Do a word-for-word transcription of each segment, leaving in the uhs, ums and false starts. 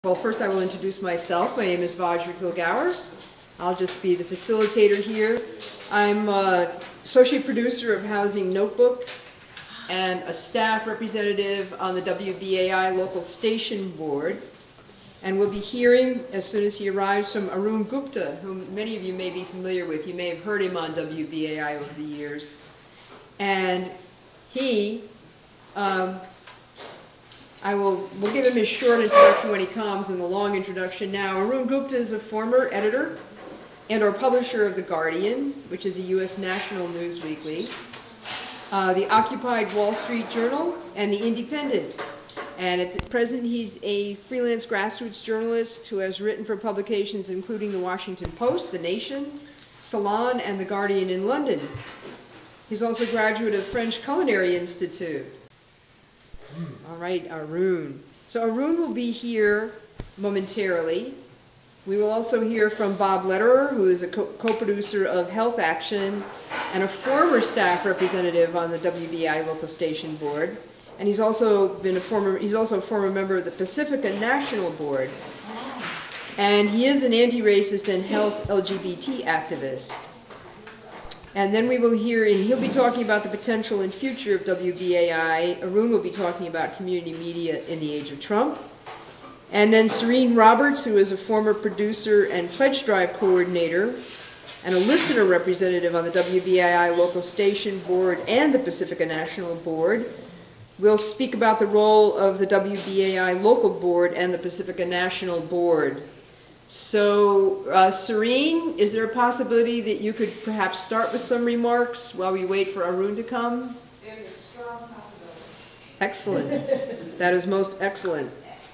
Well, first I will introduce myself. My name is Vajra Kilgour. I'll just be the facilitator here. I'm uh, associate producer of Housing Notebook and a staff representative on the W B A I local station board. And we'll be hearing, as soon as he arrives, from Arun Gupta, whom many of you may be familiar with. You may have heard him on W B A I over the years. And he, um, I will we'll give him his short introduction when he comes and the long introduction now. Arun Gupta is a former editor and or publisher of The Guardian, which is a U S national news weekly, uh, the Occupied Wall Street Journal, and The Independent. And at present, he's a freelance grassroots journalist who has written for publications including The Washington Post, The Nation, Salon, and The Guardian in London. He's also a graduate of French Culinary Institute. All right, Arun. So Arun will be here momentarily. We will also hear from Bob Lederer, who is a co-producer of Health Action and a former staff representative on the W B A I local station board. And he's also been a former, he's also a former member of the Pacifica National Board. And he is an anti-racist and health L G B T activist. And then we will hear, and he'll be talking about the potential and future of W B A I. Arun will be talking about community media in the age of Trump. And then Cerene Roberts, who is a former producer and pledge drive coordinator and a listener representative on the W B A I local station board and the Pacifica National Board, will speak about the role of the W B A I local board and the Pacifica National Board. So, uh, Cerene, is there a possibility that you could perhaps start with some remarks while we wait for Arun to come? There is a strong possibility. Excellent. That is most excellent.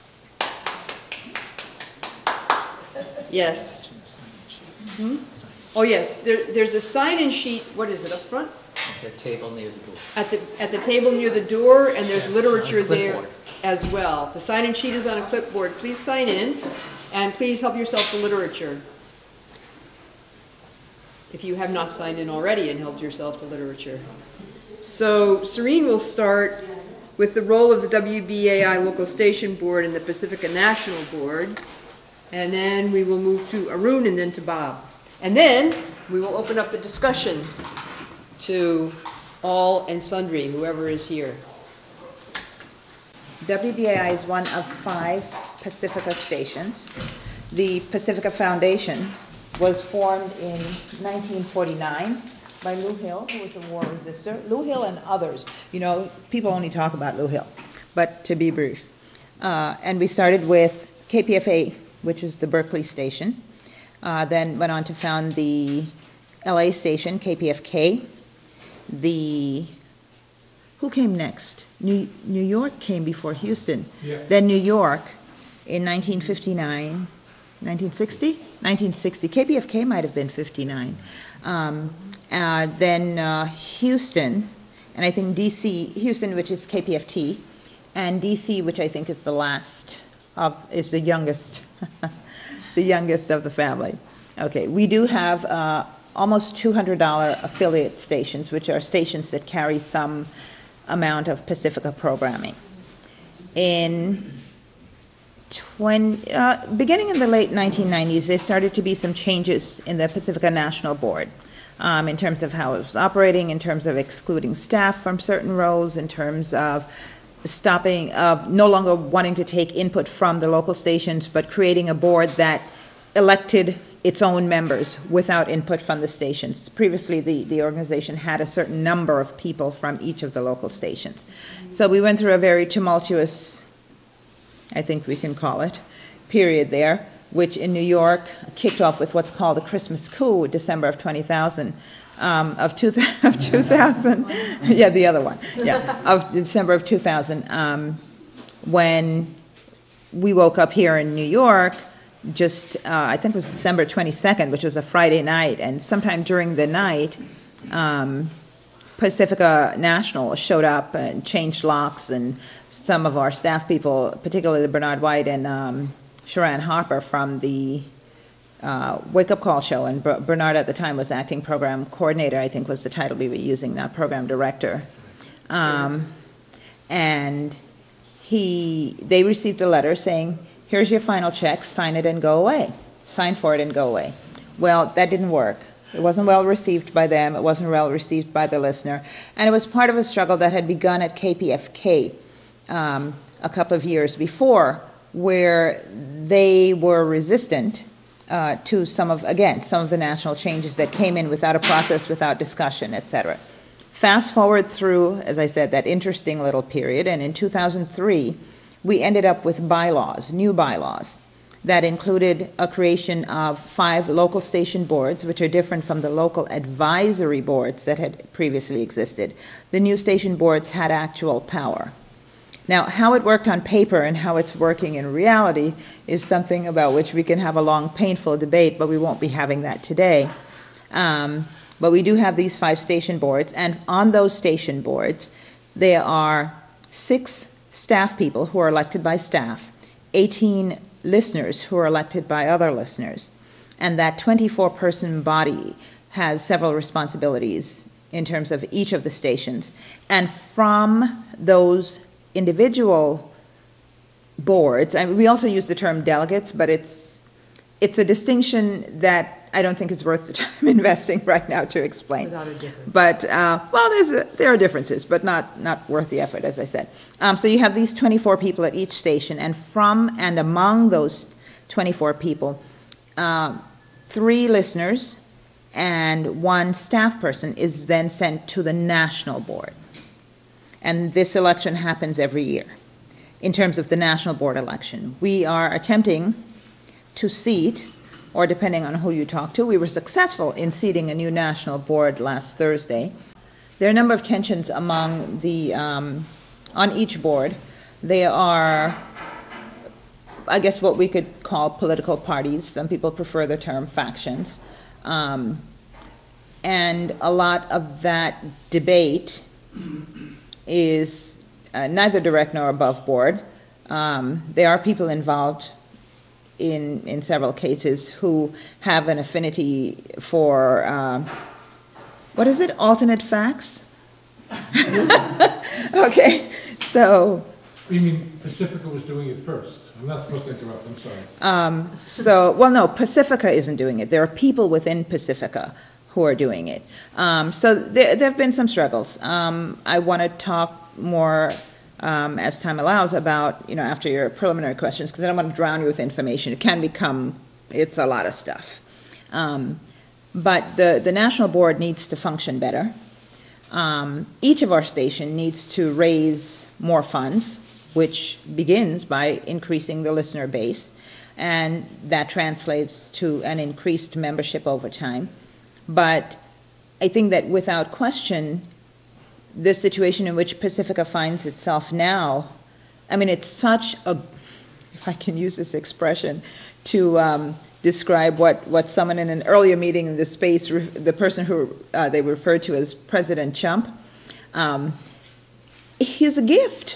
Yes. Hmm? Oh yes, there, there's a sign-in sheet. What is it, up front? At the table near the door. At the, at the table near the door, and there's Yeah, literature there clipboard. as well. The sign-in sheet is on a clipboard. Please sign in, and please help yourself to literature. If you have not signed in already and helped yourself to literature. So Cerene will start with the role of the W B A I local station board and the Pacifica National Board, and then we will move to Arun and then to Bob. And then we will open up the discussion to all and sundry, whoever is here. W B A I is one of five Pacifica stations. The Pacifica Foundation was formed in nineteen forty-nine by Lou Hill, who was a war resistor. Lou Hill and others. You know, people only talk about Lou Hill, but to be brief. Uh, and we started with K P F A, which is the Berkeley station. Uh, then went on to found the L A station, K P F K. The, who came next? New, New York came before Houston. Yeah. Then New York in nineteen fifty-nine, nineteen sixty? nineteen sixty. K P F K might have been fifty-nine. Um, uh, then uh, Houston, and I think D C, Houston, which is K P F T, and D C, which I think is the last of, is the youngest, the youngest of the family. Okay, we do have uh, almost two hundred dollar affiliate stations, which are stations that carry some amount of Pacifica programming. In twenty, uh, beginning in the late nineteen nineties, there started to be some changes in the Pacifica National Board um, in terms of how it was operating, in terms of excluding staff from certain roles, in terms of stopping, of no longer wanting to take input from the local stations, but creating a board that elected its own members without input from the stations. Previously, the, the organization had a certain number of people from each of the local stations. So we went through a very tumultuous, I think we can call it, period there, which in New York kicked off with what's called the Christmas coup, December of twenty thousand, um, of, two, of two thousand, yeah, the other one, yeah, of December of two thousand, um, when we woke up here in New York, just, uh, I think it was December twenty-second, which was a Friday night, and sometime during the night, um, Pacifica National showed up and changed locks, and some of our staff people, particularly Bernard White and um, Sharon Harper from the uh, Wake Up Call show, and Ber Bernard at the time was acting program coordinator, I think was the title we were using, not program director. Um, and he, they received a letter saying, here's your final check, sign it and go away. Sign for it and go away. Well, that didn't work. It wasn't well received by them. It wasn't well received by the listener. And it was part of a struggle that had begun at K P F K um, a couple of years before, where they were resistant uh, to some of, again, some of the national changes that came in without a process, without discussion, et cetera. Fast forward through, as I said, that interesting little period, and in two thousand three, we ended up with bylaws, new bylaws, that included a creation of five local station boards, which are different from the local advisory boards that had previously existed. The new station boards had actual power. Now, how it worked on paper and how it's working in reality is something about which we can have a long, painful debate, but we won't be having that today. Um, but we do have these five station boards, and on those station boards, there are six staff people who are elected by staff, eighteen listeners who are elected by other listeners, and that twenty-four person body has several responsibilities in terms of each of the stations. And from those individual boards, and we also use the term delegates, but it's it's a distinction that I don't think it's worth the time investing right now to explain. Without a difference. But, uh, well, there's a, there are differences, but not, not worth the effort, as I said. Um, so you have these twenty-four people at each station, and from and among those twenty-four people, uh, three listeners and one staff person is then sent to the national board. And this election happens every year in terms of the national board election. We are attempting to seat, or depending on who you talk to, we were successful in seating a new national board last Thursday. There are a number of tensions among the, um, on each board. There are, I guess, what we could call political parties. Some people prefer the term factions. Um, and a lot of that debate is uh, neither direct nor above board. Um, there are people involved in, in several cases who have an affinity for, uh, what is it, alternate facts? Okay, so. You mean Pacifica was doing it first? I'm not supposed to interrupt, I'm sorry. Um, so, well, no, Pacifica isn't doing it. There are people within Pacifica who are doing it. Um, so there, there have been some struggles. Um, I want to talk more Um, as time allows, about, you know, after your preliminary questions, because I don't want to drown you with information. It can become, it's a lot of stuff. Um, but the, the national board needs to function better. Um, each of our station needs to raise more funds, which begins by increasing the listener base, and that translates to an increased membership over time. But I think that without question, the situation in which Pacifica finds itself now, I mean, it's such a, if I can use this expression, to um, describe what, what someone in an earlier meeting in this space, the person who uh, they referred to as President Chump, um, he's a gift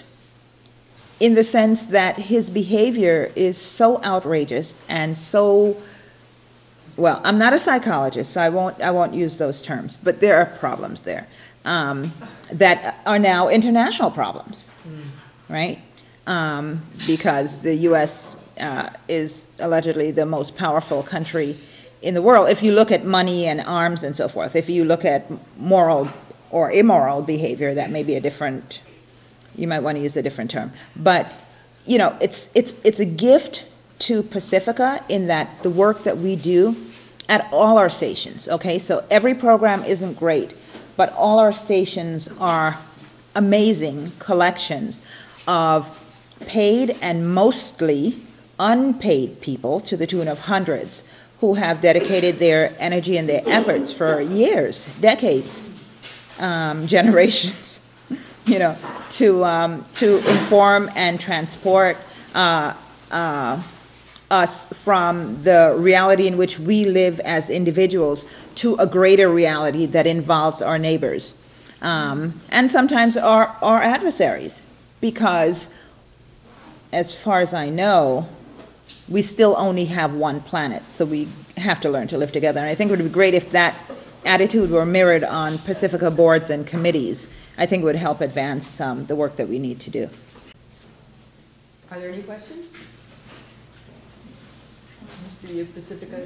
in the sense that his behavior is so outrageous and so, well, I'm not a psychologist, so I won't, I won't use those terms, but there are problems there. Um, that are now international problems, mm. right? Um, because the U S uh, is allegedly the most powerful country in the world. If you look at money and arms and so forth, if you look at moral or immoral behavior, that may be a different, you might want to use a different term. But, you know, it's, it's, it's a gift to Pacifica in that the work that we do at all our stations, okay? So every program isn't great, but all our stations are amazing collections of paid and mostly unpaid people to the tune of hundreds who have dedicated their energy and their efforts for years, decades, um, generations, you know, to, um, to inform and transport uh, uh, us from the reality in which we live as individuals to a greater reality that involves our neighbors, um, and sometimes our, our adversaries, because as far as I know, we still only have one planet, so we have to learn to live together. And I think it would be great if that attitude were mirrored on Pacifica boards and committees. I think it would help advance um, the work that we need to do. Are there any questions? history of Pacifica.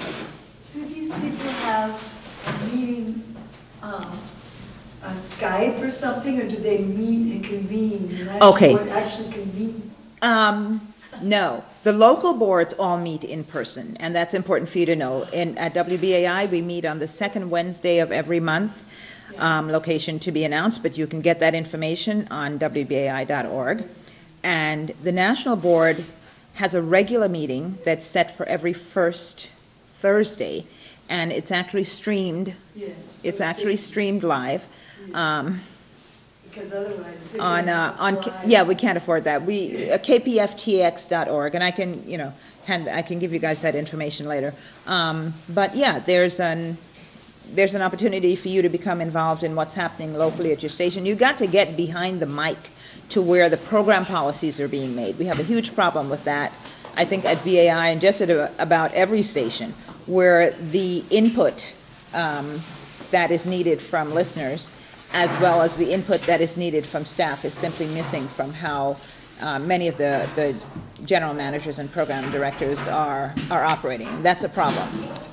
Do these people have a meeting um, on Skype or something, or do they meet and convene? And that's Okay. what actually convenes? Um, no, the local boards all meet in person, and that's important for you to know. In, at W B A I, we meet on the second Wednesday of every month, um, location to be announced, but you can get that information on W B A I dot org. And the national board has a regular meeting that's set for every first Thursday, and it's actually streamed, Yeah. it's actually streamed live. Um, Because otherwise. they're on, gonna uh, have to on, fly. yeah, we can't afford that. We, uh, K P F T X dot org, and I can, you know, hand, I can give you guys that information later. Um, but yeah, there's an, there's an opportunity for you to become involved in what's happening locally at your station. You got to get behind the mic to where the program policies are being made. We have a huge problem with that, I think, at B A I and just at a- about every station, where the input um, that is needed from listeners, as well as the input that is needed from staff, is simply missing from how uh, many of the, the general managers and program directors are, are operating. And that's a problem.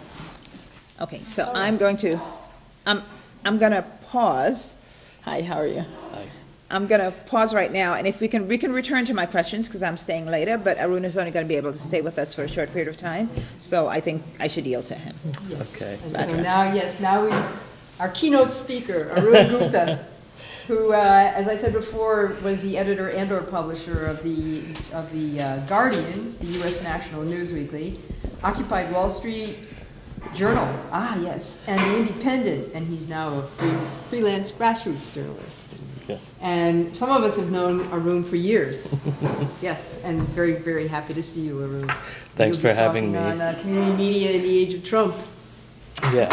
Okay, so I'm going to, I'm, I'm going to pause. Hi, how are you? Hi. I'm going to pause right now, and if we can, we can return to my questions, because I'm staying later, but Arun is only going to be able to stay with us for a short period of time, so I think I should yield to him. Yes. Okay. And so now, yes, now we, our keynote speaker, Arun Gupta, who, uh, as I said before, was the editor and or publisher of the, of the uh, Guardian, the U S National News Weekly, occupied Wall Street Journal, ah, yes, and the Independent, and he's now a free, freelance grassroots journalist. Yes. And some of us have known Arun for years. Yes, and very, very happy to see you, Arun. Thanks You'll for be having me. talking on uh, community media in the age of Trump. Yeah.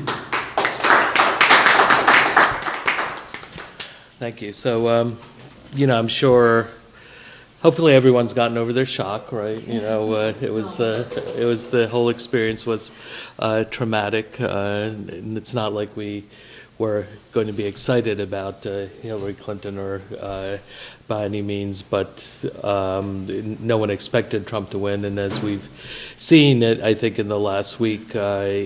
Thank you. So, um, you know, I'm sure, hopefully everyone's gotten over their shock, right? You know, uh, it was, uh, it was, the whole experience was uh, traumatic, uh, and it's not like we were going to be excited about uh, Hillary Clinton or uh, by any means, but um, no one expected Trump to win. And as we've seen it, I think in the last week, uh,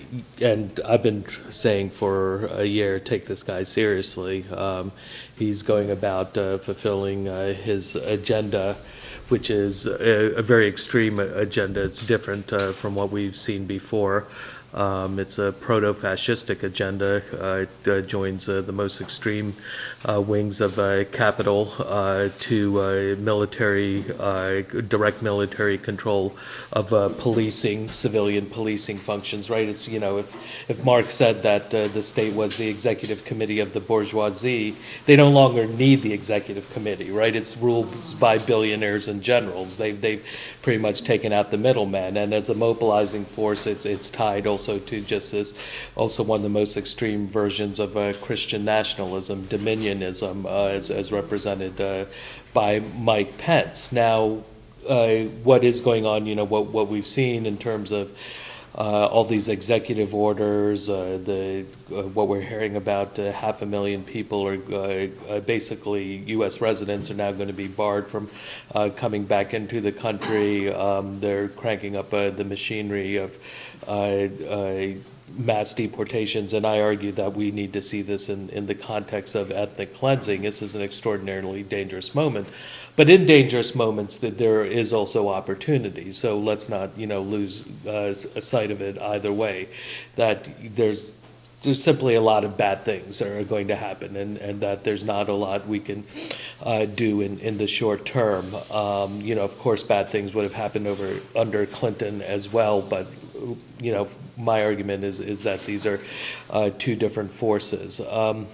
and I've been tr- saying for a year, take this guy seriously. Um, he's going about uh, fulfilling uh, his agenda, which is a, a very extreme agenda. It's different uh, from what we've seen before. Um, it's a proto-fascistic agenda. Uh, it uh, joins uh, the most extreme uh, wings of uh, capital uh, to uh, military, uh, direct military control of uh, policing, civilian policing functions, right? It's, you know, if, if Marx said that uh, the state was the executive committee of the bourgeoisie, they no longer need the executive committee, right? It's ruled by billionaires and generals. They've, they've pretty much taken out the middleman, and as a mobilizing force, it's, it's tied also to just as also one of the most extreme versions of uh, Christian nationalism, dominionism, uh, as, as represented uh, by Mike Pence. Now, uh, what is going on, you know, what, what we've seen in terms of uh, all these executive orders, uh, the uh, what we're hearing about uh, half a million people are uh, uh, basically U S residents are now going to be barred from uh, coming back into the country. Um, they're cranking up uh, the machinery of uh, uh, mass deportations, and I argue that we need to see this in, in the context of ethnic cleansing. This is an extraordinarily dangerous moment. But in dangerous moments, that there is also opportunity. So let's not, you know, lose uh, sight of it either way. That there's there's simply a lot of bad things that are going to happen, and, and that there's not a lot we can uh, do in, in the short term. Um, you know, of course, bad things would have happened over under Clinton as well, but you know, my argument is is that these are uh, two different forces. Um,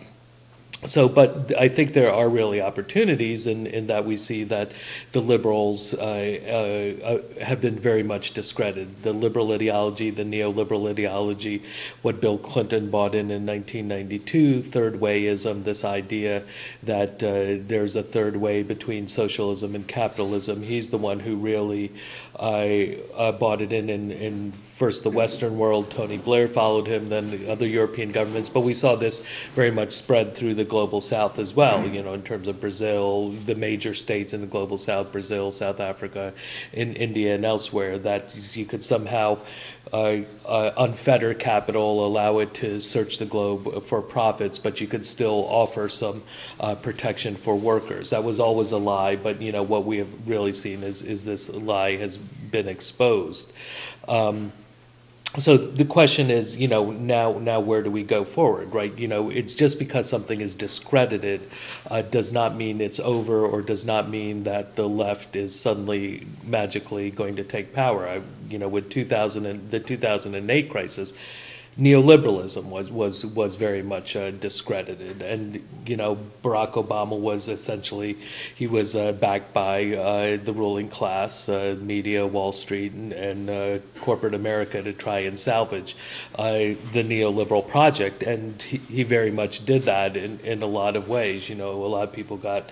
So, but I think there are really opportunities in, in that we see that the liberals uh, uh, have been very much discredited. The liberal ideology, the neoliberal ideology, what Bill Clinton bought in in nineteen ninety-two, third wayism, this idea that uh, there's a third way between socialism and capitalism. He's the one who really I uh, bought it in, in, in first the Western world. Tony Blair followed him, then the other European governments. But we saw this very much spread through the global South as well, you know, in terms of Brazil, the major states in the global South, Brazil, South Africa, in India and elsewhere, that you could somehow uh, uh, unfetter capital, allow it to search the globe for profits, but you could still offer some uh, protection for workers. That was always a lie, but, you know, what we have really seen is, is this lie has been exposed. Um, So the question is, you know, now now where do we go forward, right? You know, it's just because something is discredited uh, does not mean it's over, or does not mean that the left is suddenly magically going to take power. I, you know, with two thousand and the two thousand eight crisis, neoliberalism was was was very much uh, discredited, and you know, Barack Obama was essentially, he was uh, backed by uh, the ruling class, uh, media, Wall Street, and, and uh, corporate America to try and salvage uh, the neoliberal project, and he, he very much did that in in a lot of ways. You know, a lot of people got,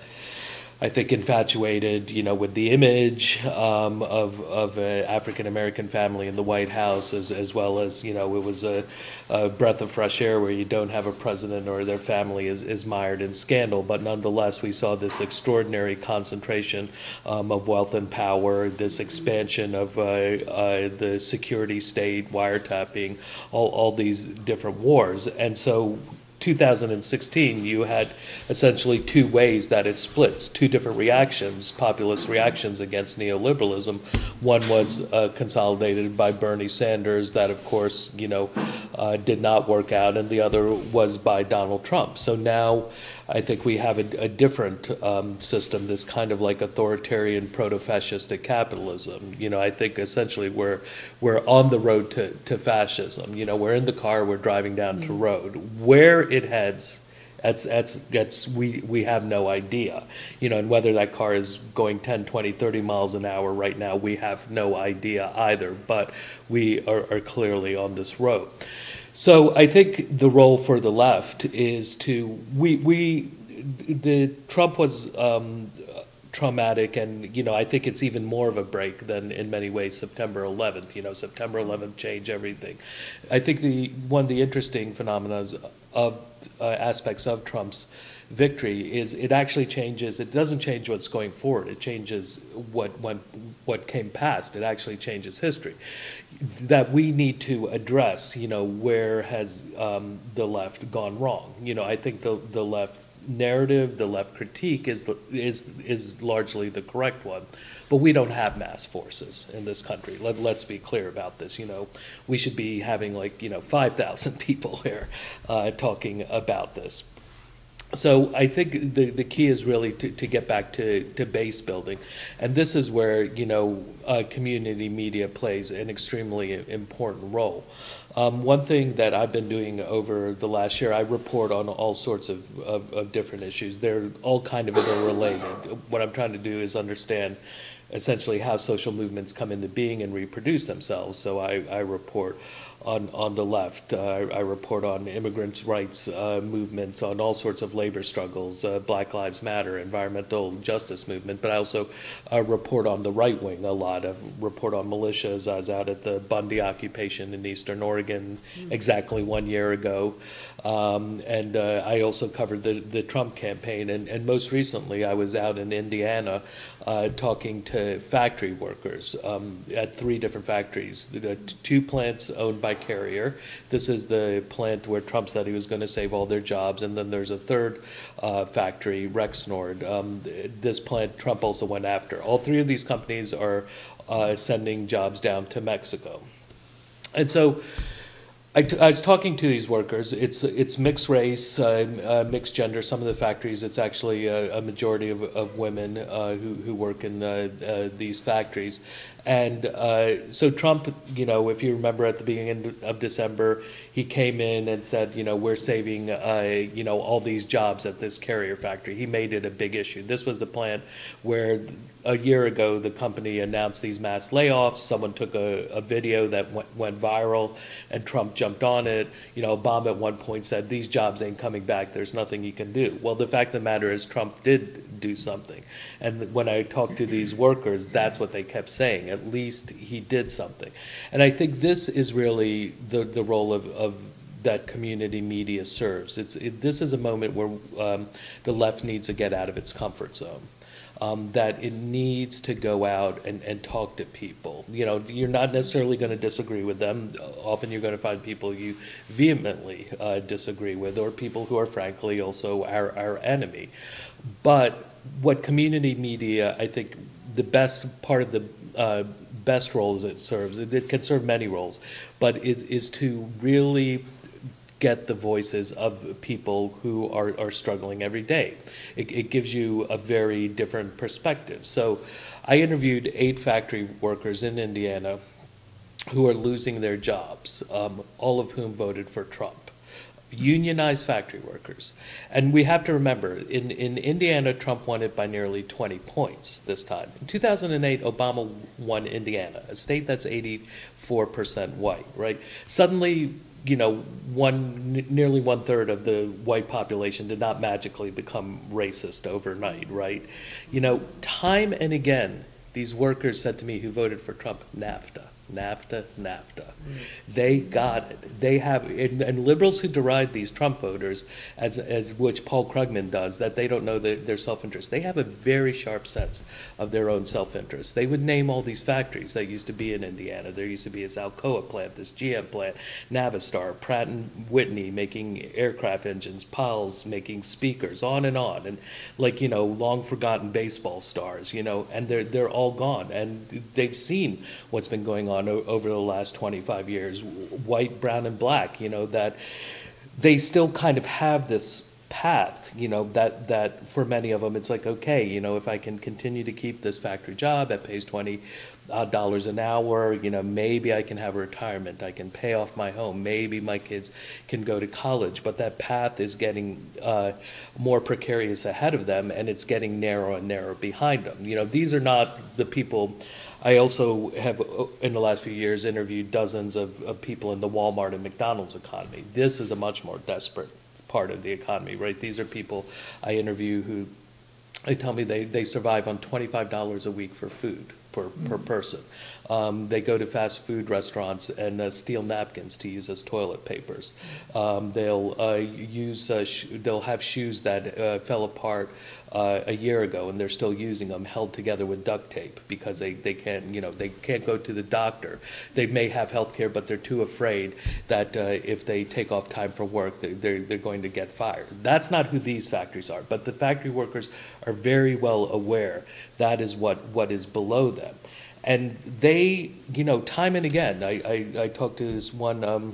I think, infatuated, you know, with the image um, of of an African American family in the White House, as as well as, you know, it was a, a breath of fresh air where you don't have a president or their family is, is mired in scandal. But nonetheless, we saw this extraordinary concentration um, of wealth and power, this expansion of uh, uh, the security state, wiretapping, all all these different wars, and so two thousand sixteen, you had essentially two ways that it splits, two different reactions, populist reactions against neoliberalism. One was uh, consolidated by Bernie Sanders, that of course, you know, uh, did not work out, and the other was by Donald Trump. So now I think we have a, a different um, system, this kind of like authoritarian proto-fascistic capitalism. You know, I think essentially we're we're on the road to, to fascism. You know, we're in the car, we're driving down to road. Where it heads, that's, that's, that's, we, we have no idea. You know, and whether that car is going ten, twenty, thirty miles an hour right now, we have no idea either, but we are, are clearly on this road. So I think the role for the left is to, we, we the Trump was um, traumatic, and, you know, I think it's even more of a break than in many ways September eleventh. You know, September eleventh changed everything. I think the one of the interesting phenomena of uh, aspects of Trump's victory is it actually changes, it doesn't change what's going forward, it changes what when, what came past, it actually changes history. That we need to address, you know, where has um, the left gone wrong. You know, I think the, the left narrative, the left critique is, the, is, is largely the correct one. But we don't have mass forces in this country. Let, let's be clear about this. You know, we should be having like, you know, five thousand people here uh, talking about this. So I think the, the key is really to, to get back to, to base building. And this is where, you know, uh, community media plays an extremely important role. Um, one thing that I've been doing over the last year, I report on all sorts of, of, of different issues. They're all kind of interrelated. What I'm trying to do is understand essentially how social movements come into being and reproduce themselves. So I, I report on, on the left. Uh, I report on immigrants' rights uh, movements, on all sorts of labor struggles, uh, Black Lives Matter, environmental justice movement, but I also uh, report on the right wing a lot. I report on militias. I was out at the Bundy occupation in Eastern Oregon exactly one year ago. Um, and uh, I also covered the, the Trump campaign. And, and most recently, I was out in Indiana uh, talking to factory workers um, at three different factories. The two plants owned by Carrier. This is the plant where Trump said he was going to save all their jobs. And then there's a third uh, factory, Rexnord. Um, this plant Trump also went after. All three of these companies are uh, sending jobs down to Mexico. And so I, t I was talking to these workers. It's it's mixed race, uh, uh, mixed gender. Some of the factories, it's actually a, a majority of, of women uh, who, who work in uh, uh, these factories. And uh, so Trump, you know, if you remember at the beginning of December, he came in and said, you know, we're saving, uh, you know, all these jobs at this Carrier factory. He made it a big issue. This was the plant where a year ago the company announced these mass layoffs. Someone took a, a video that went, went viral, and Trump jumped on it. You know, Obama at one point said, these jobs ain't coming back. There's nothing you can do. Well, the fact of the matter is Trump did do something. And when I talked to these workers, that's what they kept saying. At least he did something. And I think this is really the, the role of, of that community media serves. It's, it, this is a moment where um, the left needs to get out of its comfort zone. Um, that it needs to go out and, and talk to people. You know, you're not necessarily going to disagree with them. Often you're going to find people you vehemently uh, disagree with, or people who are frankly also our, our enemy. But what community media, I think the best part of the uh, best roles it serves, it, it can serve many roles, but is, is to really get the voices of people who are, are struggling every day. It, it gives you a very different perspective. So I interviewed eight factory workers in Indiana who are losing their jobs, um, all of whom voted for Trump. Unionized factory workers. And we have to remember, in, in Indiana, Trump won it by nearly twenty points this time. In two thousand eight, Obama won Indiana, a state that's eighty-four percent white, right? Suddenly, you know, one, nearly one third of the white population did not magically become racist overnight, right? You know, time and again, these workers said to me who voted for Trump, NAFTA, NAFTA, NAFTA. Mm. They got it. They have, and, and liberals who deride these Trump voters, as, as which Paul Krugman does, that they don't know the, their self-interest. They have a very sharp sense of their own self-interest. They would name all these factories that used to be in Indiana. There used to be this Alcoa plant, this G M plant, Navistar, Pratt and Whitney making aircraft engines, Pals making speakers, on and on, and like, you know, long forgotten baseball stars, you know, and they're they're all gone, and they've seen what's been going on over the last twenty-five years, white, brown, and black, you know, that they still kind of have this path, you know, that, that for many of them, it's like, okay, you know, if I can continue to keep this factory job that pays twenty dollars an hour, you know, maybe I can have a retirement, I can pay off my home, maybe my kids can go to college, but that path is getting uh, more precarious ahead of them, and it's getting narrower and narrower behind them. You know, these are not the people. I also have, in the last few years, interviewed dozens of, of people in the Walmart and McDonald's economy. This is a much more desperate part of the economy, right? These are people I interview who, they tell me they, they survive on twenty-five dollars a week for food per, mm-hmm. per person. Um, they go to fast food restaurants and uh, steal napkins to use as toilet papers. Um, they'll uh, use, uh, sh they'll have shoes that uh, fell apart uh, a year ago, and they're still using them, held together with duct tape because they, they can't, you know, they can't go to the doctor. They may have health care, but they're too afraid that uh, if they take off time for work, they, they're, they're going to get fired. That's not who these factories are, but the factory workers are very well aware that is what, what is below them. And they, you know, time and again, I, I, I talked to this one, um,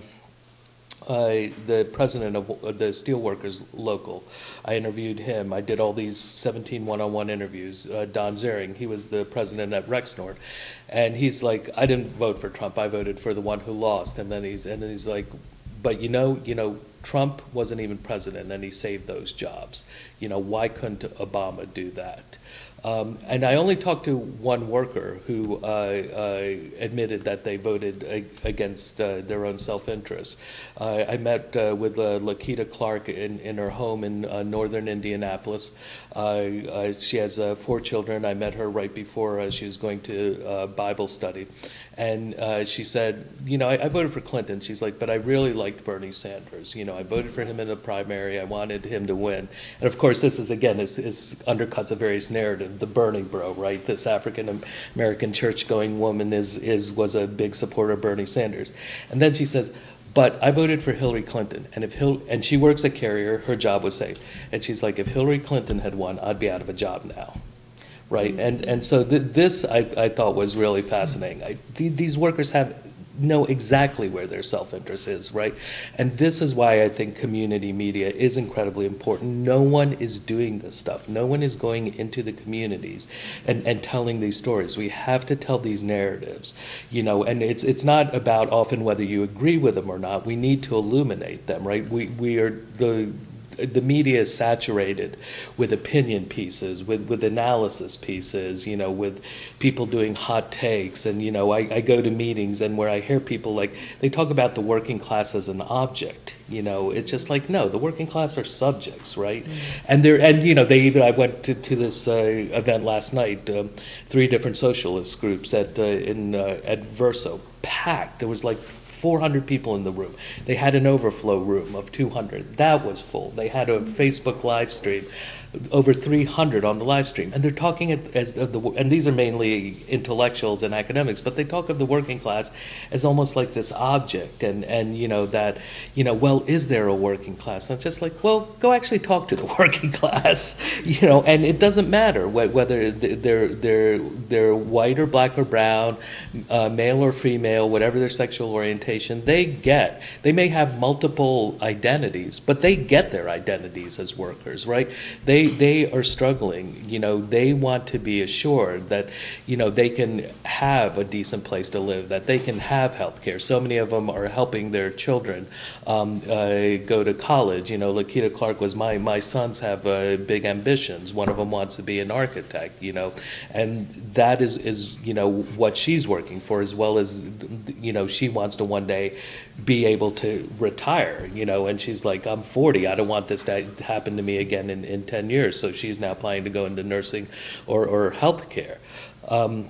uh, the president of the Steelworkers local. I interviewed him. I did all these seventeen one-on-one interviews. Uh, Don Zering, he was the president at Rexnord. And he's like, I didn't vote for Trump, I voted for the one who lost. And then he's, and then he's like, but you know, you know, Trump wasn't even president and he saved those jobs. You know, why couldn't Obama do that? Um, and I only talked to one worker who uh, uh, admitted that they voted ag against uh, their own self-interest. Uh, I met uh, with uh, Lakita Clark in, in her home in uh, northern Indianapolis. Uh, uh, she has uh, four children. I met her right before uh, she was going to uh, Bible study. And uh, she said, you know, I, I voted for Clinton. She's like, but I really liked Bernie Sanders. You know, I voted for him in the primary. I wanted him to win. And of course, this is, again, is, is undercuts a various narrative. The Bernie bro, right? This African-American church-going woman is, is, was a big supporter of Bernie Sanders. And then she says, but I voted for Hillary Clinton. And if Hil and she works at Carrier, her job was safe. And she's like, if Hillary Clinton had won, I'd be out of a job now. Right, and and so th this I, I thought was really fascinating. I, th these workers have know exactly where their self-interest is, right? And this is why I think community media is incredibly important. No one is doing this stuff. No one is going into the communities and, and telling these stories. We have to tell these narratives, you know, and it's it's not about often whether you agree with them or not. We need to illuminate them, right? We we are the the media is saturated with opinion pieces, with, with analysis pieces, you know, with people doing hot takes. And, you know, I, I go to meetings and where I hear people like, they talk about the working class as an object, you know, it's just like, no, the working class are subjects, right? Mm-hmm. And they're, and, you know, they even, I went to, to this uh, event last night, um, three different socialist groups at, uh, in, uh, at Verso, packed. There was like four hundred people in the room. They had an overflow room of two hundred. That was full. They had a Facebook live stream, over three hundred on the live stream. And they're talking as of the, and these are mainly intellectuals and academics, but they talk of the working class as almost like this object. And, and you know, that, you know, well, is there a working class? And it's just like, well, go actually talk to the working class, you know, and it doesn't matter whether they're, they're, they're white or black or brown, uh, male or female, whatever their sexual orientation, they get, they may have multiple identities, but they get their identities as workers, right? They They, they are struggling, you know, they want to be assured that, you know, they can have a decent place to live, that they can have health care. So many of them are helping their children um, uh, go to college. You know, Lakita Clark was, my, my sons have uh, big ambitions. One of them wants to be an architect, you know, and that is, is, you know, what she's working for, as well as, you know, she wants to one day be able to retire, you know, and she's like, I'm forty, I don't want this to happen to me again in, in ten years. So she's now planning to go into nursing or, or healthcare. Um,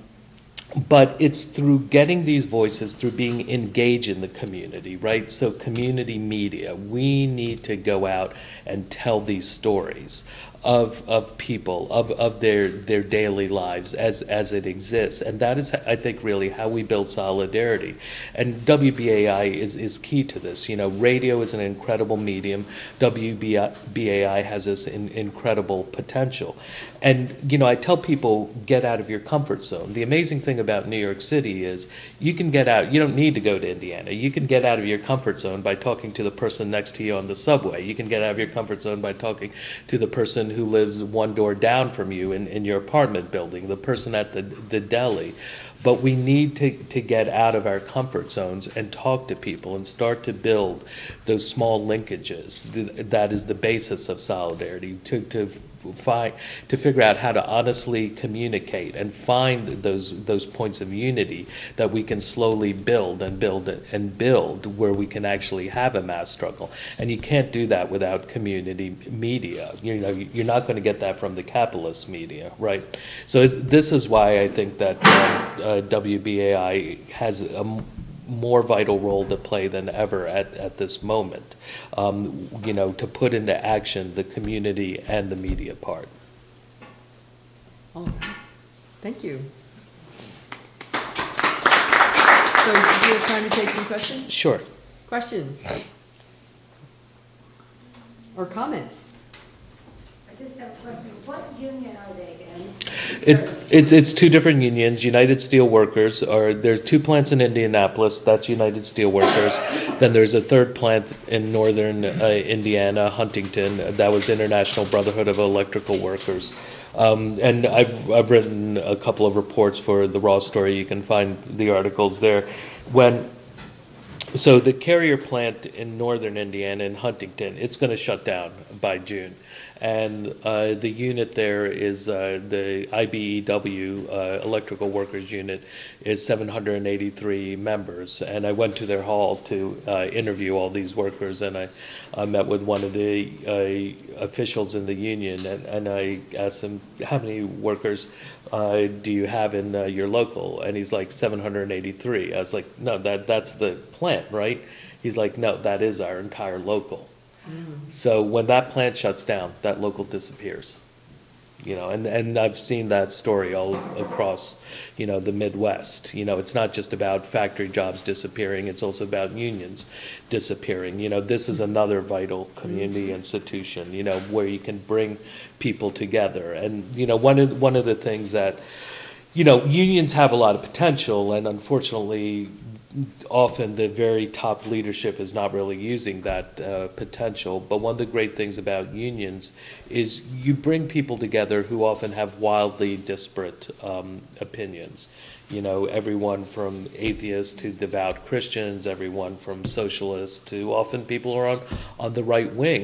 but it's through getting these voices, through being engaged in the community, right? So community media, we need to go out and tell these stories of of people, of, of their their daily lives as as it exists. And that is, I think, really how we build solidarity. And W B A I is, is key to this. You know, radio is an incredible medium. W B A I has this in, incredible potential. And, you know, I tell people, get out of your comfort zone. The amazing thing about New York City is you can get out, you don't need to go to Indiana. You can get out of your comfort zone by talking to the person next to you on the subway. You can get out of your comfort zone by talking to the person who lives one door down from you in, in your apartment building, the person at the, the deli. But we need to, to get out of our comfort zones and talk to people and start to build those small linkages. That is the basis of solidarity, to, to find, to figure out how to honestly communicate and find those those points of unity that we can slowly build and build and build, where we can actually have a mass struggle. And you can't do that without community media. You know, you're not going to get that from the capitalist media, right? So it's, this is why I think that um, uh, W B A I has a more vital role to play than ever at, at this moment, um, you know, to put into action the community and the media part. Oh, thank you. So do you have time to take some questions? Sure. Questions? Or comments? I just have a question. What union are they in? It, it's it's two different unions. United Steelworkers are, there's two plants in Indianapolis. That's United Steelworkers. Then there's a third plant in northern uh, Indiana, Huntington. That was International Brotherhood of Electrical Workers. Um, and I've I've written a couple of reports for the Raw Story. You can find the articles there. When so the Carrier plant in northern Indiana in Huntington, it's going to shut down by June. And uh, the unit there is uh, the I B E W, uh, Electrical Workers Unit, is seven hundred eighty-three members. And I went to their hall to uh, interview all these workers, and I, I met with one of the uh, officials in the union, and, and I asked him, how many workers uh, do you have in uh, your local? And he's like, seven hundred eighty-three. I was like, no, that that's the plant, right? He's like, no, that is our entire local. So when that plant shuts down, that local disappears, you know, and, and I've seen that story all across, you know, the Midwest. You know, it's not just about factory jobs disappearing, it's also about unions disappearing. You know, this is another vital community institution, you know, where you can bring people together. And, you know, one of, one of the things that, you know, unions have a lot of potential, and unfortunately, often the very top leadership is not really using that uh, potential. But one of the great things about unions is you bring people together who often have wildly disparate um, opinions. You know, everyone from atheists to devout Christians, everyone from socialists to often people who are on, on the right wing,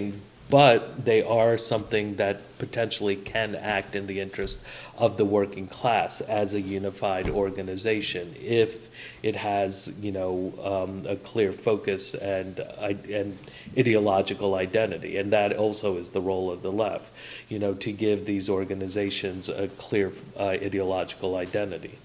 but they are something that potentially can act in the interest of the working class as a unified organization if it has, you know, um, a clear focus and uh, and ideological identity, and that also is the role of the left, you know, to give these organizations a clear uh, ideological identity.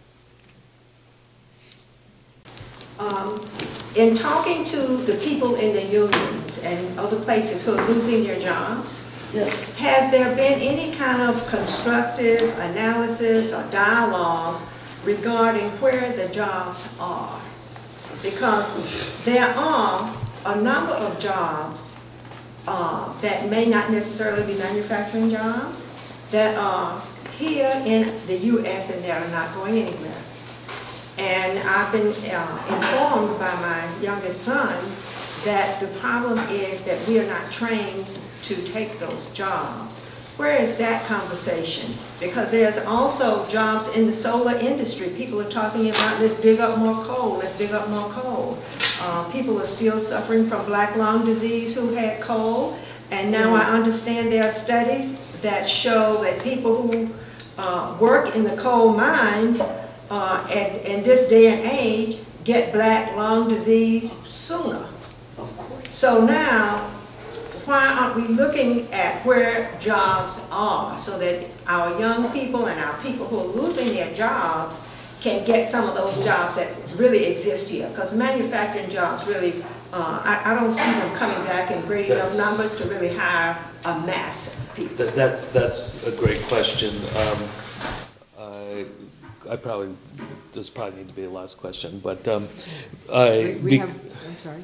Um, in talking to the people in the unions and other places who are losing their jobs, has there been any kind of constructive analysis or dialogue regarding where the jobs are? Because there are a number of jobs uh, that may not necessarily be manufacturing jobs that are here in the U S and they are not going anywhere. And I've been uh, informed by my youngest son that the problem is that we are not trained to take those jobs. Where is that conversation? Because there's also jobs in the solar industry. People are talking about let's dig up more coal, let's dig up more coal. Uh, people are still suffering from black lung disease who had coal. And now I understand there are studies that show that people who uh, work in the coal mines Uh, at, in this day and age, get black lung disease sooner. So now, why aren't we looking at where jobs are so that our young people and our people who are losing their jobs can get some of those jobs that really exist here? Because manufacturing jobs really, uh, I, I don't see them coming back in great enough numbers to really hire a mass of people. That, that's, that's a great question. Um, uh, I probably, this probably need to be the last question, but um, I, We, we have, I'm sorry.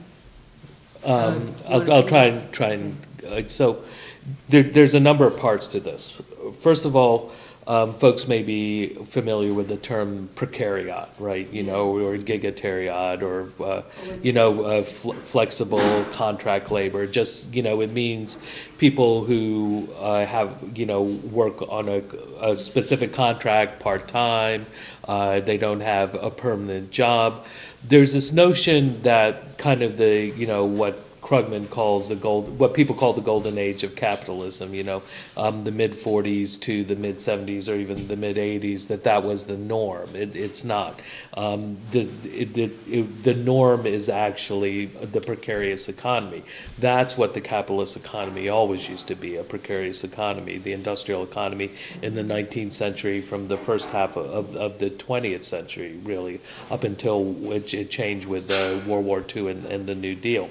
um, Uh, I'll, I'll try and try and uh, so there, there's a number of parts to this. First of all, um, folks may be familiar with the term precariat, right? You know, or gigatariat, or uh, you know, uh, fl flexible contract labor. Just, you know, it means people who uh, have, you know, work on a, a specific contract part time. Uh, they don't have a permanent job. There's this notion that kind of the, you know, what Krugman calls the gold, what people call the golden age of capitalism, you know, um, the mid forties to the mid seventies or even the mid eighties, that that was the norm. It, it's not. Um, the, it, it, it, the norm is actually the precarious economy. That's what the capitalist economy always used to be, a precarious economy. The industrial economy in the nineteenth century, from the first half of, of the twentieth century, really, up until it, it changed with uh, World War Two and, and the New Deal.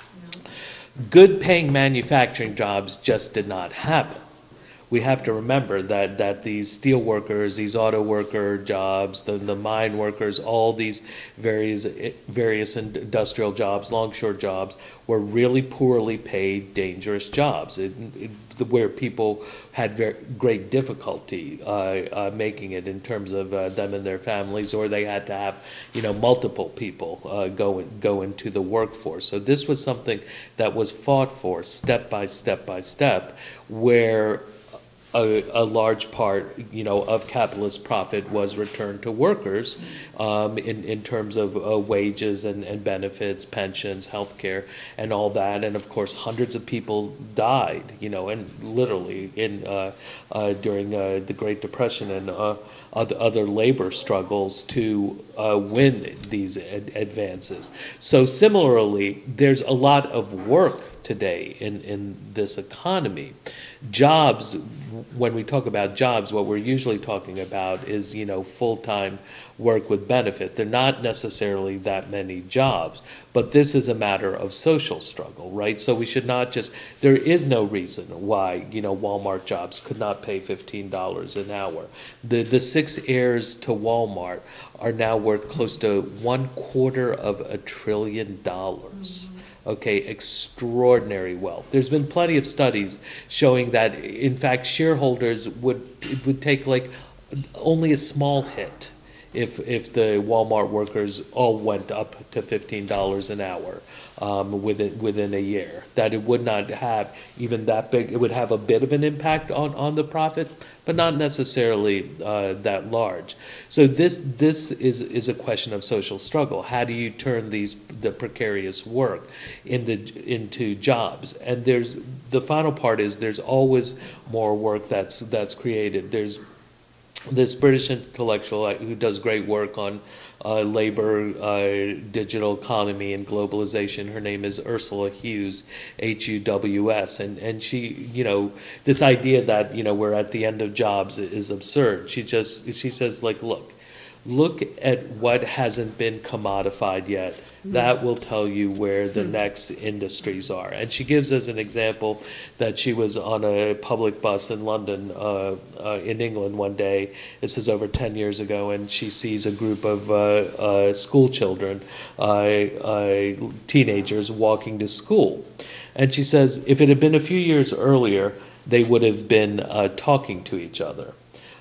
Good paying manufacturing jobs just did not happen. We have to remember that, that these steel workers, these auto worker jobs, the, the mine workers, all these various, various industrial jobs, longshore jobs, were really poorly paid, dangerous jobs. It, it, where people had very great difficulty uh, uh, making it in terms of uh, them and their families, or they had to have, you know, multiple people uh, go in, go into the workforce. So this was something that was fought for step by step by step, where A, a large part, you know, of capitalist profit was returned to workers um, in, in terms of uh, wages and, and benefits, pensions, health care, and all that. And of course, hundreds of people died, you know, and literally in uh, uh, during uh, the Great Depression and uh, other, other labor struggles to uh, win these ad advances. So similarly, there's a lot of work today in, in this economy. Jobs, when we talk about jobs, what we're usually talking about is, you know, full-time work with benefit. They're not necessarily that many jobs, but this is a matter of social struggle, right? So we should not just, there is no reason why, you know, Walmart jobs could not pay fifteen dollars an hour. The, the six heirs to Walmart are now worth close to one quarter of a trillion dollars. Mm-hmm. Okay, extraordinary wealth. There's been plenty of studies showing that, in fact, shareholders would, it would take like only a small hit if, if the Walmart workers all went up to fifteen dollars an hour um, within, within a year. That it would not have even that big, it would have a bit of an impact on, on the profit, but not necessarily uh, that large. So this, this is, is a question of social struggle. How do you turn these, the precarious work into, into jobs? And there's, the final part is there's always more work that's, that's created. There's this British intellectual who does great work on uh, labor, uh, digital economy, and globalization. Her name is Ursula Hughes, H U W S, and and she, you know, this idea that, you know, we're at the end of jobs is absurd. She just she says, like, look, look at what hasn't been commodified yet. That will tell you where the next industries are. And she gives as an example that she was on a public bus in London, uh, uh, in England one day. This is over ten years ago, and she sees a group of uh, uh, school children, uh, uh, teenagers walking to school. And she says, if it had been a few years earlier, they would have been uh, talking to each other.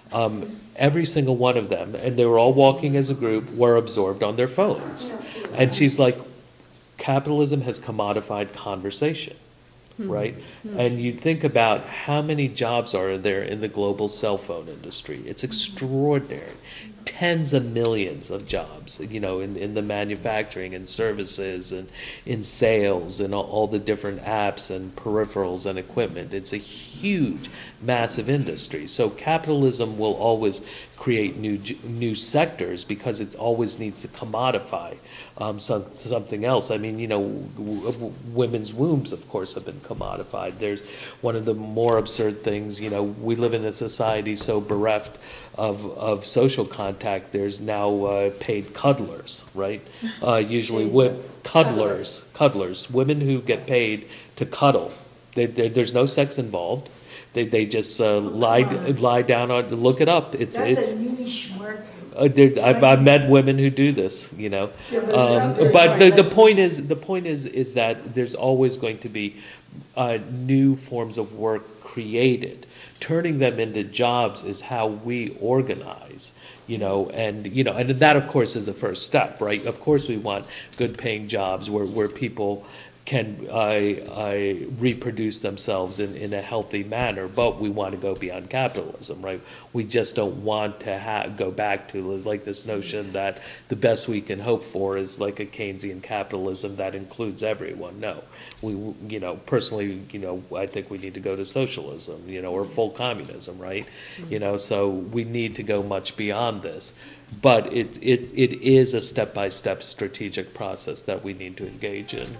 Um, every single one of them, and they were all walking as a group, were absorbed on their phones. And she's like, capitalism has commodified conversation, right? And you think about how many jobs are there in the global cell phone industry. It's extraordinary. Tens of millions of jobs, you know, in, in the manufacturing and services and in sales and all, all the different apps and peripherals and equipment. It's a huge, massive industry. So capitalism will always create new new sectors because it always needs to commodify um, some, something else. I mean, you know, w w women's wombs, of course, have been commodified. There's one of the more absurd things, you know, we live in a society so bereft of, of social contact. There's now uh, paid cuddlers, right? Uh, usually wi cuddlers, cuddlers, women who get paid to cuddle. They, they, there's no sex involved. They, they just uh, lie, lie down on, look it up. It's, That's it's, a niche market. Uh, there, I've, I've met women who do this, you know. Yeah, but Um, they're not but the, very the high. point is, the point is, is that there's always going to be uh, new forms of work created. Turning them into jobs is how we organize, you know, and, you know, and that, of course, is the first step, right? Of course, we want good paying jobs where, where people can uh, uh, reproduce themselves in, in a healthy manner, but we want to go beyond capitalism, right? We just don't want to ha go back to like this notion that the best we can hope for is like a Keynesian capitalism that includes everyone. No, we, you know, personally, you know, I think we need to go to socialism, you know, or full communism, right? You know, so we need to go much beyond this. But it, it, it is a step-by-step strategic process that we need to engage in.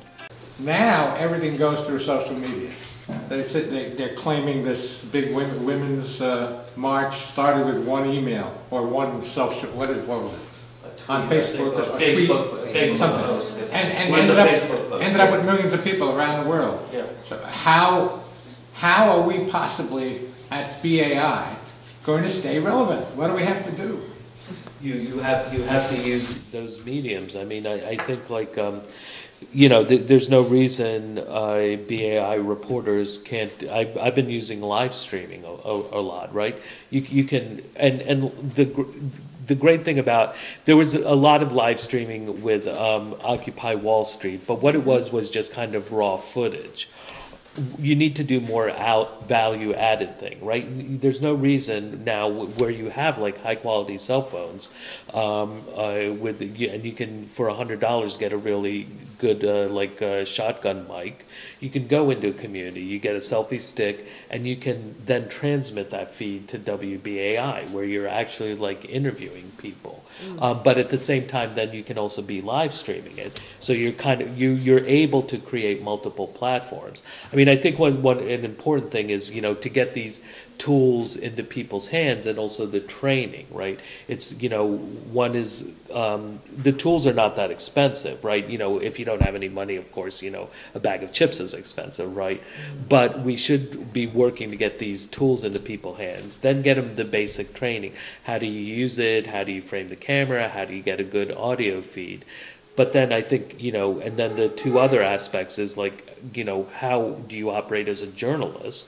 Now, everything goes through social media. They sit, they, they're claiming this big women, women's uh, march started with one email or one social, what, is, what was it? On Facebook, or a Facebook, tweet, Facebook something. post. And, and Was a ended, Facebook up, post, ended up yeah. with millions of people around the world. Yeah. So how, how are we possibly at B A I going to stay relevant? What do we have to do? You, you have, you have to use those mediums. I mean, I, I think like, um, you know, th there's no reason uh, B A I reporters can't. I've, I've been using live streaming a, a, a lot, right? You, you can, and, and the, the great thing about, there was a lot of live streaming with um, Occupy Wall Street, but what it was was just kind of raw footage. You need to do more out value added thing, right? There's no reason now where you have like high quality cell phones, um, uh, with and you can for a hundred dollars get a really good uh, like uh, shotgun mic. You can go into a community, you get a selfie stick, and you can then transmit that feed to W B A I where you're actually like interviewing people. Mm. Um, but at the same time, then you can also be live streaming it. So you're kind of you you're able to create multiple platforms. I mean, I think one one an important thing is, you know, to get these tools into people's hands and also the training, right? It's, you know, one is, um, the tools are not that expensive, right? You know, if you don't have any money, of course, you know, a bag of chips is expensive, right? But we should be working to get these tools into people's hands, then get them the basic training. How do you use it? How do you frame the camera? How do you get a good audio feed? But then I think, you know, and then the two other aspects is like, you know, how do you operate as a journalist?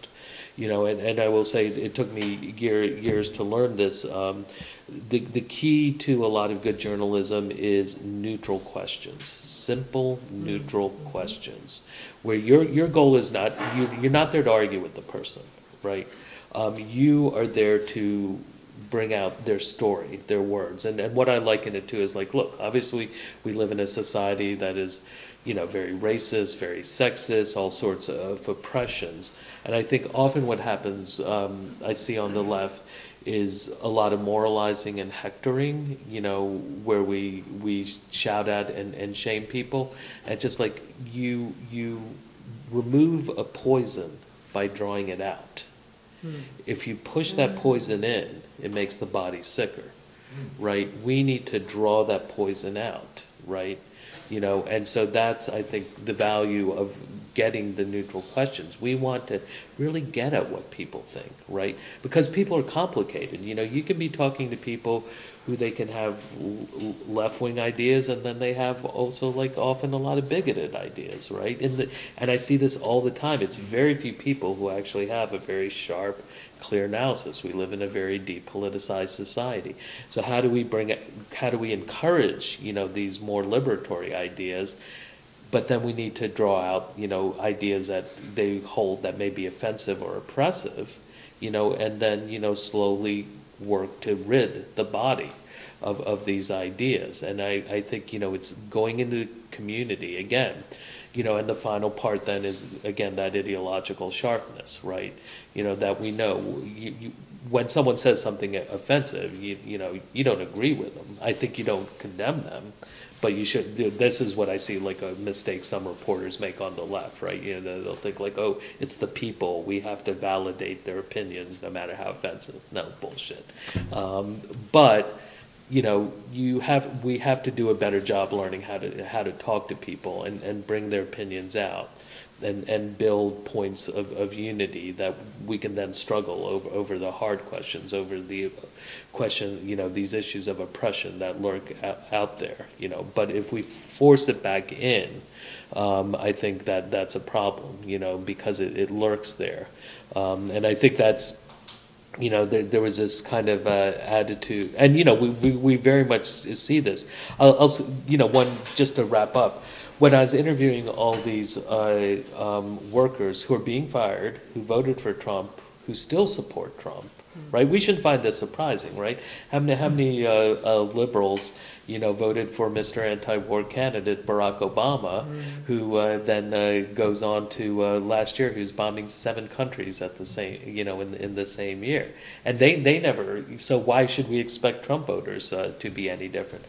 You know, and, and I will say it took me year, years to learn this. Um, the, the key to a lot of good journalism is neutral questions, simple, neutral questions, where your, your goal is not, you, you're not there to argue with the person, right? Um, you are there to bring out their story, their words. And, and what I liken it to is like, look, obviously we live in a society that is, you know, very racist, very sexist, all sorts of oppressions. And I think often what happens, um, I see on the left, is a lot of moralizing and hectoring, you know, where we we shout at and, and shame people. And just like you you remove a poison by drawing it out. Hmm. If you push that poison in, it makes the body sicker, right? We need to draw that poison out, right? You know, and so that's, I think, the value of getting the neutral questions. We want to really get at what people think, right? Because people are complicated. You know, you can be talking to people who they can have left-wing ideas, and then they have also, like, often a lot of bigoted ideas, right? In the, and I see this all the time. It's very few people who actually have a very sharp, clear analysis. We live in a very depoliticized society. So how do we bring it, how do we encourage, you know, these more liberatory ideas, but then we need to draw out, you know, ideas that they hold that may be offensive or oppressive, you know, and then, you know, slowly work to rid the body of, of these ideas. And I, I think, you know, it's going into the community again. You know, and the final part then is, again, that ideological sharpness, right? You know, that we know you, you, when someone says something offensive, you, you know, you don't agree with them. I think you don't condemn them, but you should. This is what I see, like a mistake some reporters make on the left, right? You know, they'll think like, oh, it's the people. We have to validate their opinions no matter how offensive. No, bullshit. Um, but you know, you have, we have to do a better job learning how to how to talk to people and, and bring their opinions out, and, and build points of, of unity that we can then struggle over, over the hard questions, over the question, you know, these issues of oppression that lurk out, out there, you know. But if we force it back in, um, I think that that's a problem, you know, because it, it lurks there. Um, and I think that's, you know, there, there was this kind of uh, attitude, and you know, we, we, we very much see this. I'll, I'll, you know, one, just to wrap up, when I was interviewing all these uh, um, workers who are being fired, who voted for Trump, who still support Trump, right? We shouldn't find this surprising, right? How many, how many uh, uh, liberals, you know, voted for Mister Anti-War candidate Barack Obama, mm. who uh, then uh, goes on to uh, last year, who's bombing seven countries at the same, you know, in in the same year, and they they never. So why should we expect Trump voters uh, to be any different?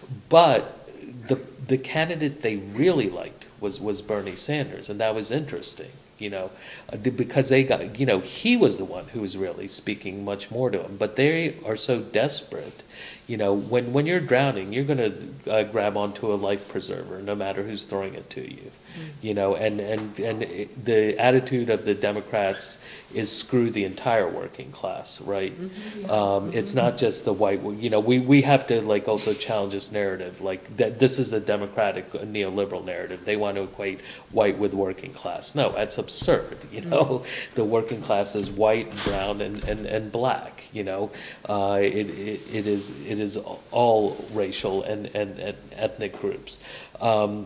But the the candidate they really liked was was Bernie Sanders, and that was interesting. You know, because they got, you know, he was the one who was really speaking much more to them. But they are so desperate, you know, when, when you're drowning, you're going to uh, grab onto a life preserver, no matter who's throwing it to you, mm. you know, and, and, and it, the attitude of the Democrats is screw the entire working class, right? Mm-hmm. um, mm-hmm. It's not just the white, you know, we, we have to, like, also challenge this narrative, like, that this is the Democratic neoliberal narrative. They want to equate white with working class. No, that's absurd, you know. Mm-hmm. The working class is white, brown, and, and, and black, you know. Uh, it, it, it is it is all racial and, and, and ethnic groups. Um,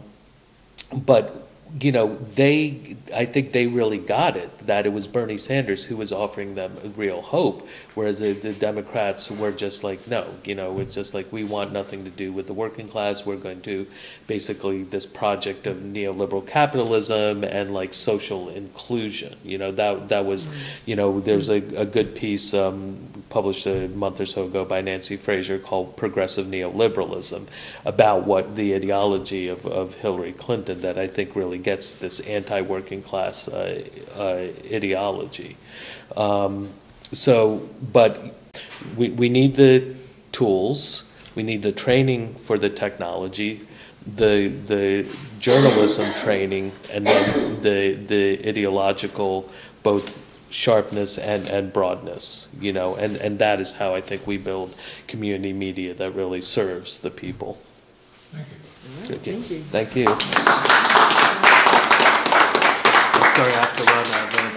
but, you know, they, I think they really got it, that it was Bernie Sanders who was offering them a real hope, whereas the, the Democrats were just like, no, you know, it's just like, we want nothing to do with the working class. We're going to basically this project of neoliberal capitalism and like social inclusion. You know, that that was, you know, there's a, a good piece um, published a month or so ago by Nancy Fraser called Progressive Neoliberalism, about what the ideology of, of Hillary Clinton that I think really gets this anti-working class uh, uh, ideology. Um, so, but we, we need the tools, we need the training for the technology, the the journalism training, and then the the ideological both sharpness and, and broadness, you know, and, and that is how I think we build community media that really serves the people. Thank you. All right, thank you. Thank you. Sorry, I have to run. I have a, a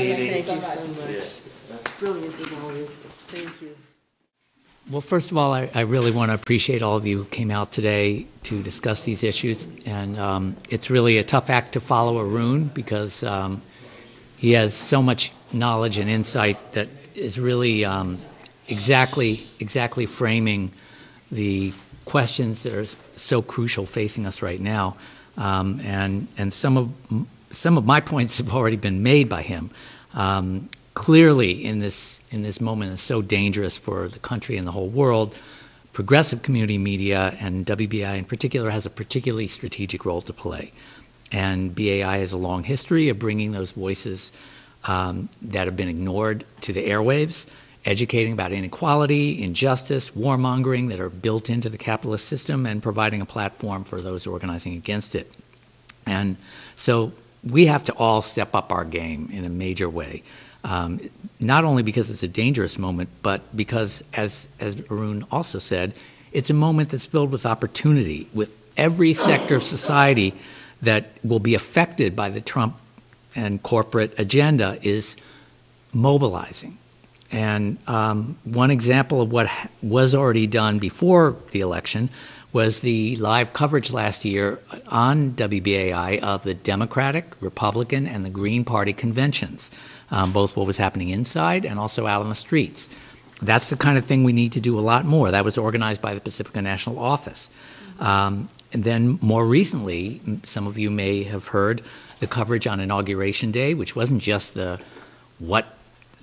meeting. Thank you so much. Brilliant with all this. Thank you. Well, first of all, I, I really want to appreciate all of you who came out today to discuss these issues. And um, it's really a tough act to follow Arun because um, he has so much knowledge and insight that is really um, exactly, exactly framing the questions that are so crucial facing us right now. Um, and and some of some of my points have already been made by him. Um, clearly, in this in this moment, is so dangerous for the country and the whole world. Progressive community media and W B A I in particular has a particularly strategic role to play. And B A I has a long history of bringing those voices um, that have been ignored to the airwaves, educating about inequality, injustice, warmongering that are built into the capitalist system, and providing a platform for those organizing against it. And so we have to all step up our game in a major way, um, not only because it's a dangerous moment, but because, as, as Arun also said, it's a moment that's filled with opportunity, with every sector of society that will be affected by the Trump and corporate agenda is mobilizing. And um, one example of what was already done before the election was the live coverage last year on W B A I of the Democratic, Republican, and the Green Party conventions, um, both what was happening inside and also out on the streets. That's the kind of thing we need to do a lot more. That was organized by the Pacifica National Office. Um, and then more recently, some of you may have heard the coverage on Inauguration Day, which wasn't just the what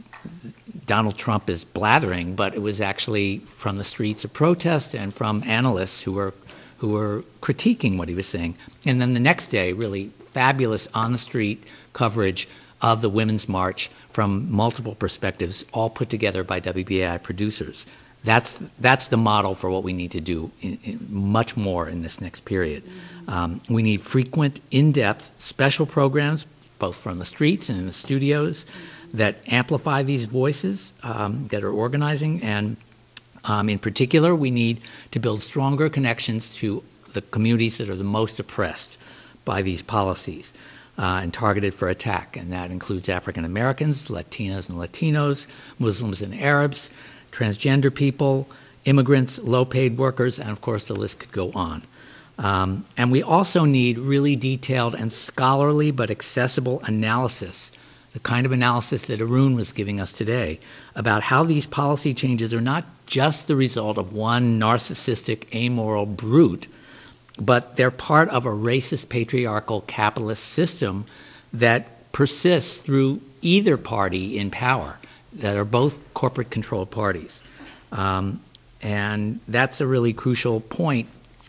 Donald Trump is blathering, but it was actually from the streets of protest and from analysts who were who were critiquing what he was saying. And then the next day, really fabulous on-the-street coverage of the Women's March from multiple perspectives, all put together by W B A I producers. That's that's the model for what we need to do in, in much more in this next period. Um, we need frequent, in-depth, special programs, both from the streets and in the studios, that amplify these voices um, that are organizing. And um, in particular, we need to build stronger connections to the communities that are the most oppressed by these policies uh, and targeted for attack. And that includes African Americans, Latinas and Latinos, Muslims and Arabs, transgender people, immigrants, low-paid workers, and of course the list could go on. Um, and we also need really detailed and scholarly but accessible analysis, the kind of analysis that Arun was giving us today, about how these policy changes are not just the result of one narcissistic, amoral brute, but they're part of a racist, patriarchal, capitalist system that persists through either party in power, that are both corporate-controlled parties. Um, and that's a really crucial point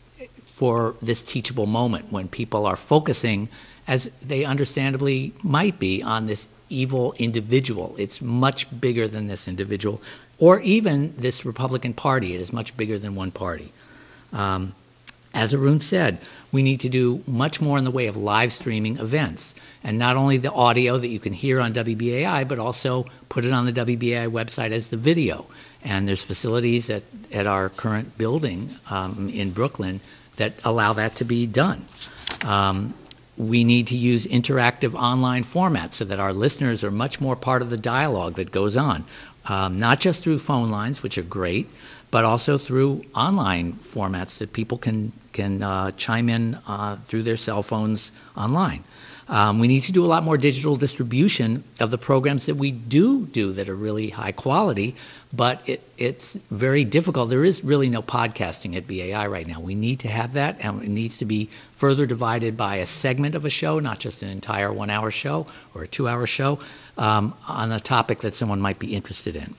for this teachable moment when people are focusing, as they understandably might be, on this evil individual. It's much bigger than this individual, or even this Republican Party. It is much bigger than one party. Um, as Arun said, we need to do much more in the way of live streaming events, and not only the audio that you can hear on W B A I, but also put it on the W B A I website as the video. And there's facilities at, at our current building um, in Brooklyn that allow that to be done. Um, we need to use interactive online formats so that our listeners are much more part of the dialogue that goes on, um, not just through phone lines, which are great, but also through online formats that people can, can uh, chime in uh, through their cell phones online. Um, we need to do a lot more digital distribution of the programs that we do do that are really high quality, but it, it's very difficult. There is really no podcasting at B A I right now. We need to have that, and it needs to be further divided by a segment of a show, not just an entire one-hour show or a two-hour show, um, on a topic that someone might be interested in.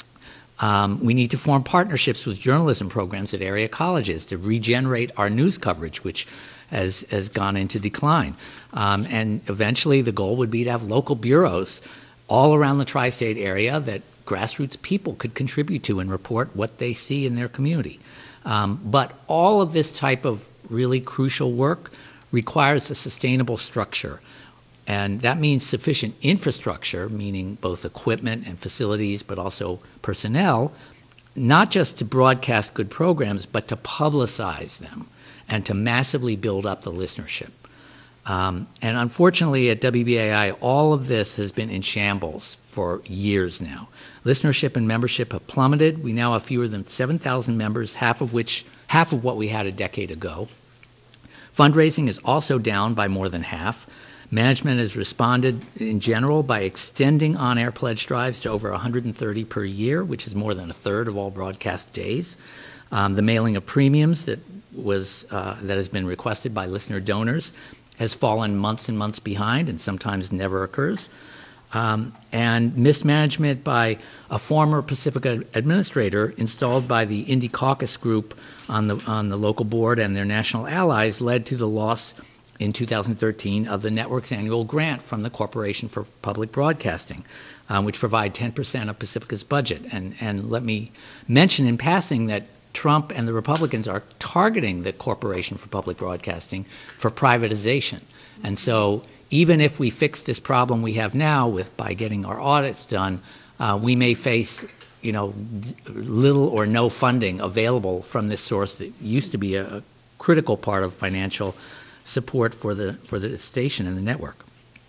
Um, we need to form partnerships with journalism programs at area colleges to regenerate our news coverage, which has, has gone into decline. Um, and eventually the goal would be to have local bureaus all around the tri-state area that grassroots people could contribute to and report what they see in their community. Um, but all of this type of really crucial work requires a sustainable structure. And that means sufficient infrastructure, meaning both equipment and facilities, but also personnel, not just to broadcast good programs, but to publicize them and to massively build up the listenership. Um, and unfortunately, at W B A I, all of this has been in shambles for years now. Listenership and membership have plummeted. We now have fewer than seven thousand members, half of which, half of what we had a decade ago. Fundraising is also down by more than half. Management has responded in general by extending on-air pledge drives to over one hundred thirty per year, which is more than a third of all broadcast days. Um, the mailing of premiums that was uh, that has been requested by listener donors has fallen months and months behind and sometimes never occurs. Um, and mismanagement by a former Pacifica administrator installed by the Indy Caucus group on the, on the local board and their national allies led to the loss in two thousand thirteen of the network's annual grant from the Corporation for Public Broadcasting, um, which provide ten percent of Pacifica's budget. And, and let me mention in passing that Trump and the Republicans are targeting the Corporation for Public Broadcasting for privatization. And so even if we fix this problem we have now with by getting our audits done, uh, we may face you know, little or no funding available from this source that used to be a, a critical part of financial support for the, for the station and the network.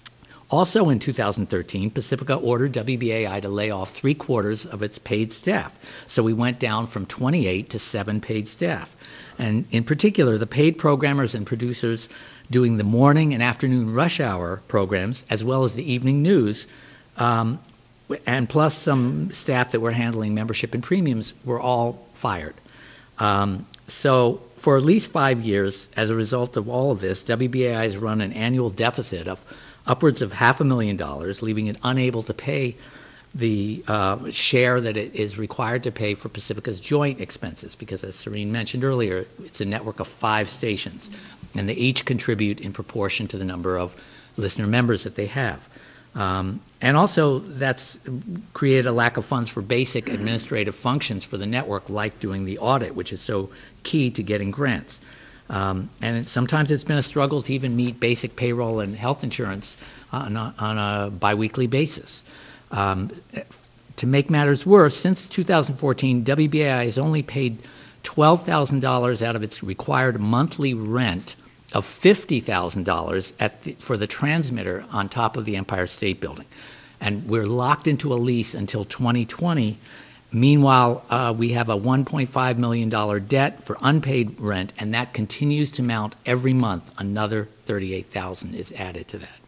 Also in two thousand thirteen, Pacifica ordered W B A I to lay off three quarters of its paid staff. So we went down from twenty-eight to seven paid staff. And in particular, the paid programmers and producers doing the morning and afternoon rush hour programs, as well as the evening news, um, and plus some staff that were handling membership and premiums were all fired. Um, so for at least five years, as a result of all of this, W B A I has run an annual deficit of upwards of half a million dollars, leaving it unable to pay the uh, share that it is required to pay for Pacifica's joint expenses, because as Cerene mentioned earlier, it's a network of five stations, and they each contribute in proportion to the number of listener members that they have. Um, and also, that's created a lack of funds for basic administrative functions for the network, like doing the audit, which is so key to getting grants. Um, and it, sometimes it's been a struggle to even meet basic payroll and health insurance on a, on a biweekly basis. Um, to make matters worse, since two thousand fourteen, W B A I has only paid twelve thousand dollars out of its required monthly rent of fifty thousand dollars at the, for the transmitter on top of the Empire State Building. And we're locked into a lease until twenty twenty. Meanwhile, uh, we have a one point five million dollars debt for unpaid rent, and that continues to mount every month. Another thirty-eight thousand dollars is added to that.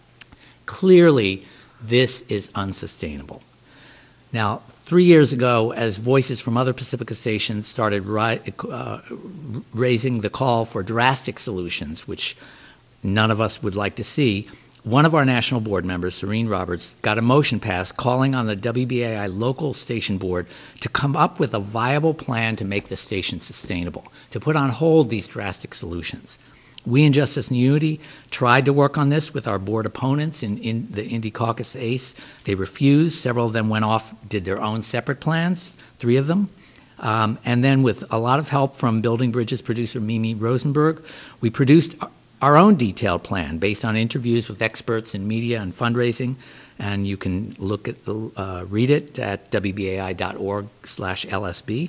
Clearly, this is unsustainable. Now, three years ago, as voices from other Pacifica stations started ri uh, raising the call for drastic solutions, which none of us would like to see, one of our national board members, Serene Roberts, got a motion passed calling on the W B A I local station board to come up with a viable plan to make the station sustainable, to put on hold these drastic solutions. We in Justice and Unity tried to work on this with our board opponents in, in the Indy Caucus ACE. They refused. Several of them went off, did their own separate plans, three of them. Um, and then with a lot of help from Building Bridges producer Mimi Rosenberg, we produced our own detailed plan based on interviews with experts in media and fundraising. And you can look at the, uh, read it at W B A I dot org slash L S B.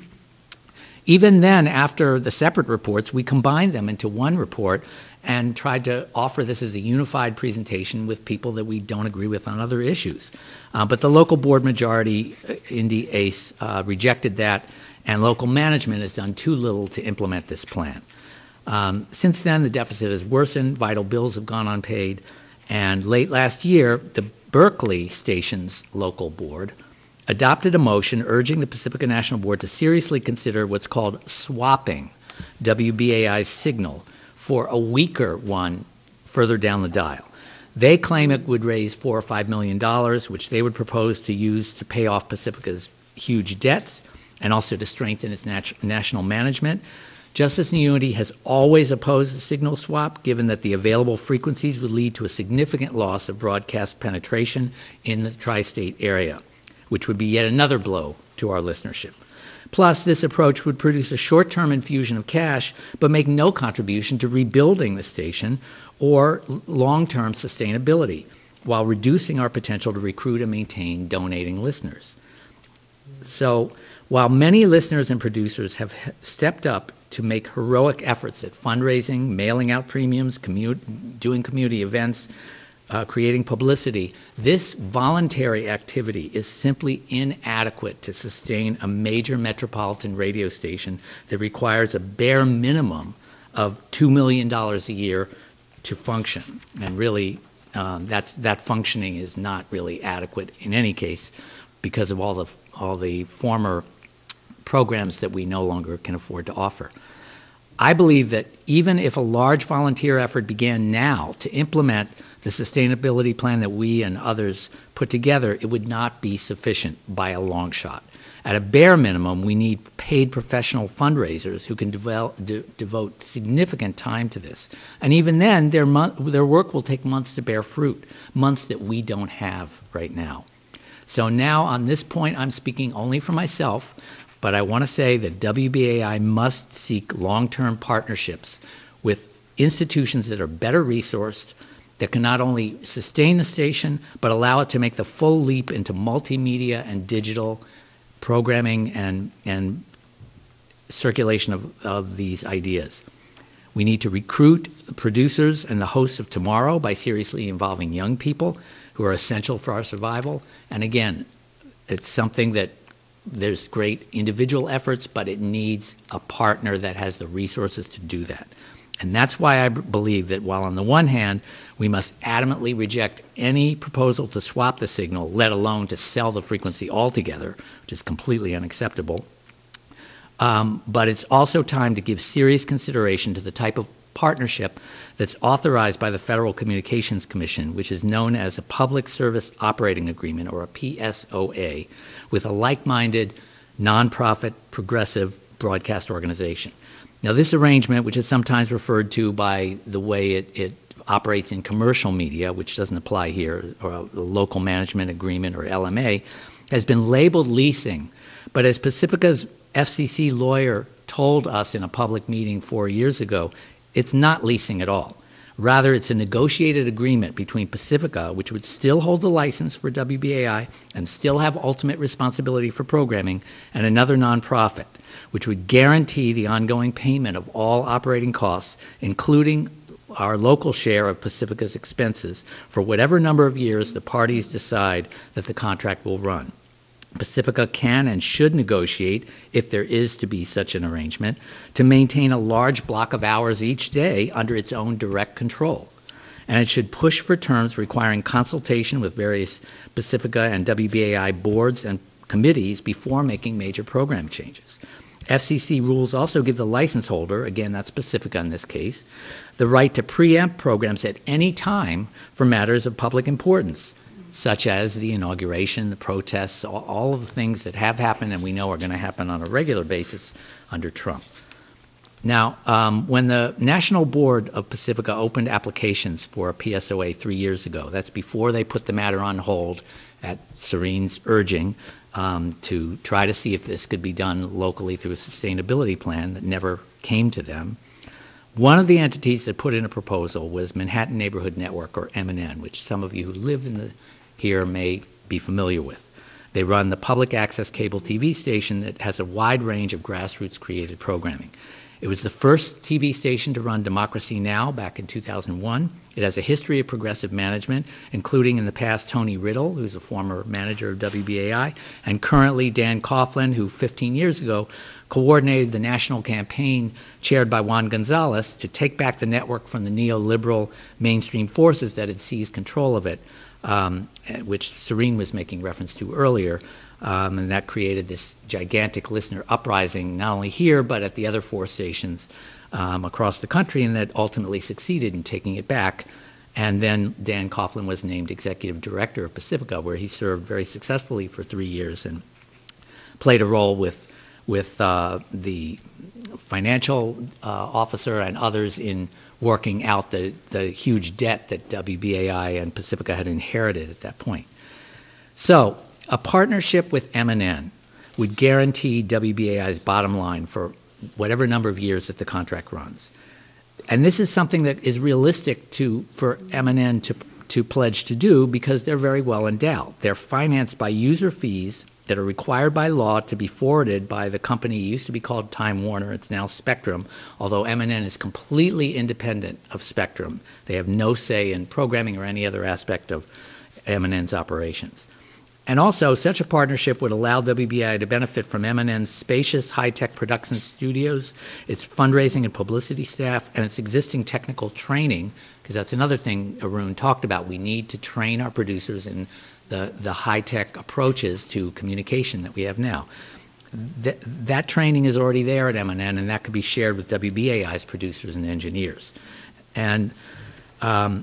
Even then, after the separate reports, we combined them into one report and tried to offer this as a unified presentation with people that we don't agree with on other issues. Uh, but the local board majority, uh, Indy ACE, uh, rejected that, and local management has done too little to implement this plan. Um, since then, the deficit has worsened, vital bills have gone unpaid, and late last year, the Berkeley station's local board adopted a motion urging the Pacifica National Board to seriously consider what's called swapping W B A I's signal for a weaker one further down the dial. They claim it would raise four or five million dollars, which they would propose to use to pay off Pacifica's huge debts and also to strengthen its nat national management. Justice and Unity has always opposed the signal swap, given that the available frequencies would lead to a significant loss of broadcast penetration in the tri-state area, which would be yet another blow to our listenership. Plus, this approach would produce a short-term infusion of cash, but make no contribution to rebuilding the station or long-term sustainability, while reducing our potential to recruit and maintain donating listeners. So, while many listeners and producers have stepped up to make heroic efforts at fundraising, mailing out premiums, commute, doing community events, uh, creating publicity. This voluntary activity is simply inadequate to sustain a major metropolitan radio station that requires a bare minimum of two million dollars a year to function. And really, um, that's, that functioning is not really adequate in any case because of all the, all the former programs that we no longer can afford to offer. I believe that even if a large volunteer effort began now to implement the sustainability plan that we and others put together, it would not be sufficient by a long shot. At a bare minimum, we need paid professional fundraisers who can devel de devote significant time to this. And even then, their, their work will take months to bear fruit, months that we don't have right now. So now, on this point, I'm speaking only for myself, but I want to say that W B A I must seek long-term partnerships with institutions that are better resourced, that can not only sustain the station, but allow it to make the full leap into multimedia and digital programming and, and circulation of, of these ideas. We need to recruit producers and the hosts of tomorrow by seriously involving young people who are essential for our survival. And again, it's something that there's great individual efforts, but it needs a partner that has the resources to do that. And that's why I believe that while on the one hand, we must adamantly reject any proposal to swap the signal, let alone to sell the frequency altogether, which is completely unacceptable. Um, but it's also time to give serious consideration to the type of partnership that's authorized by the Federal Communications Commission, which is known as a Public Service Operating Agreement, or a P S O A, with a like-minded, nonprofit, progressive broadcast organization. Now, this arrangement, which is sometimes referred to by the way it, it operates in commercial media, which doesn't apply here, or a, a local management agreement, or L M A, has been labeled leasing. But as Pacifica's F C C lawyer told us in a public meeting four years ago, it's not leasing at all. Rather, it's a negotiated agreement between Pacifica, which would still hold the license for W B A I and still have ultimate responsibility for programming, and another nonprofit, which would guarantee the ongoing payment of all operating costs, including our local share of Pacifica's expenses, for whatever number of years the parties decide that the contract will run. Pacifica can and should negotiate, if there is to be such an arrangement, to maintain a large block of hours each day under its own direct control. And it should push for terms requiring consultation with various Pacifica and W B A I boards and committees before making major program changes. F C C rules also give the license holder, again that's Pacifica in this case, the right to preempt programs at any time for matters of public importance, such as the inauguration, the protests, all, all of the things that have happened and we know are going to happen on a regular basis under Trump. Now, um, when the National Board of Pacifica opened applications for a P S O A three years ago, that's before they put the matter on hold at Cerene's urging um, to try to see if this could be done locally through a sustainability plan that never came to them. One of the entities that put in a proposal was Manhattan Neighborhood Network, or M N N, which some of you who live in the here may be familiar with. They run the public access cable T V station that has a wide range of grassroots created programming. It was the first T V station to run Democracy Now! Back in two thousand one. It has a history of progressive management, including in the past Tony Riddle, who's a former manager of W B A I, and currently Dan Coughlin, who fifteen years ago coordinated the national campaign chaired by Juan Gonzalez to take back the network from the neoliberal mainstream forces that had seized control of it, um, which Cerene was making reference to earlier. Um, and that created this gigantic listener uprising, not only here, but at the other four stations um, across the country, and that ultimately succeeded in taking it back. And then Dan Coughlin was named executive director of Pacifica, where he served very successfully for three years and played a role with, with uh, the financial uh, officer and others in working out the, the huge debt that W B A I and Pacifica had inherited at that point. So, a partnership with M N N would guarantee W B A I's bottom line for whatever number of years that the contract runs. And this is something that is realistic to, for M N N to, to pledge to do because they're very well endowed. They're financed by user fees that are required by law to be forwarded by the company, it used to be called Time Warner, it's now Spectrum, although M N N is completely independent of Spectrum. They have no say in programming or any other aspect of M N N's operations. And also, such a partnership would allow W B A I to benefit from M N N's spacious, high-tech production studios, its fundraising and publicity staff, and its existing technical training, because that's another thing Arun talked about. We need to train our producers in the, the high-tech approaches to communication that we have now. Th that training is already there at M N N, and that could be shared with W B A I's producers and engineers. And um,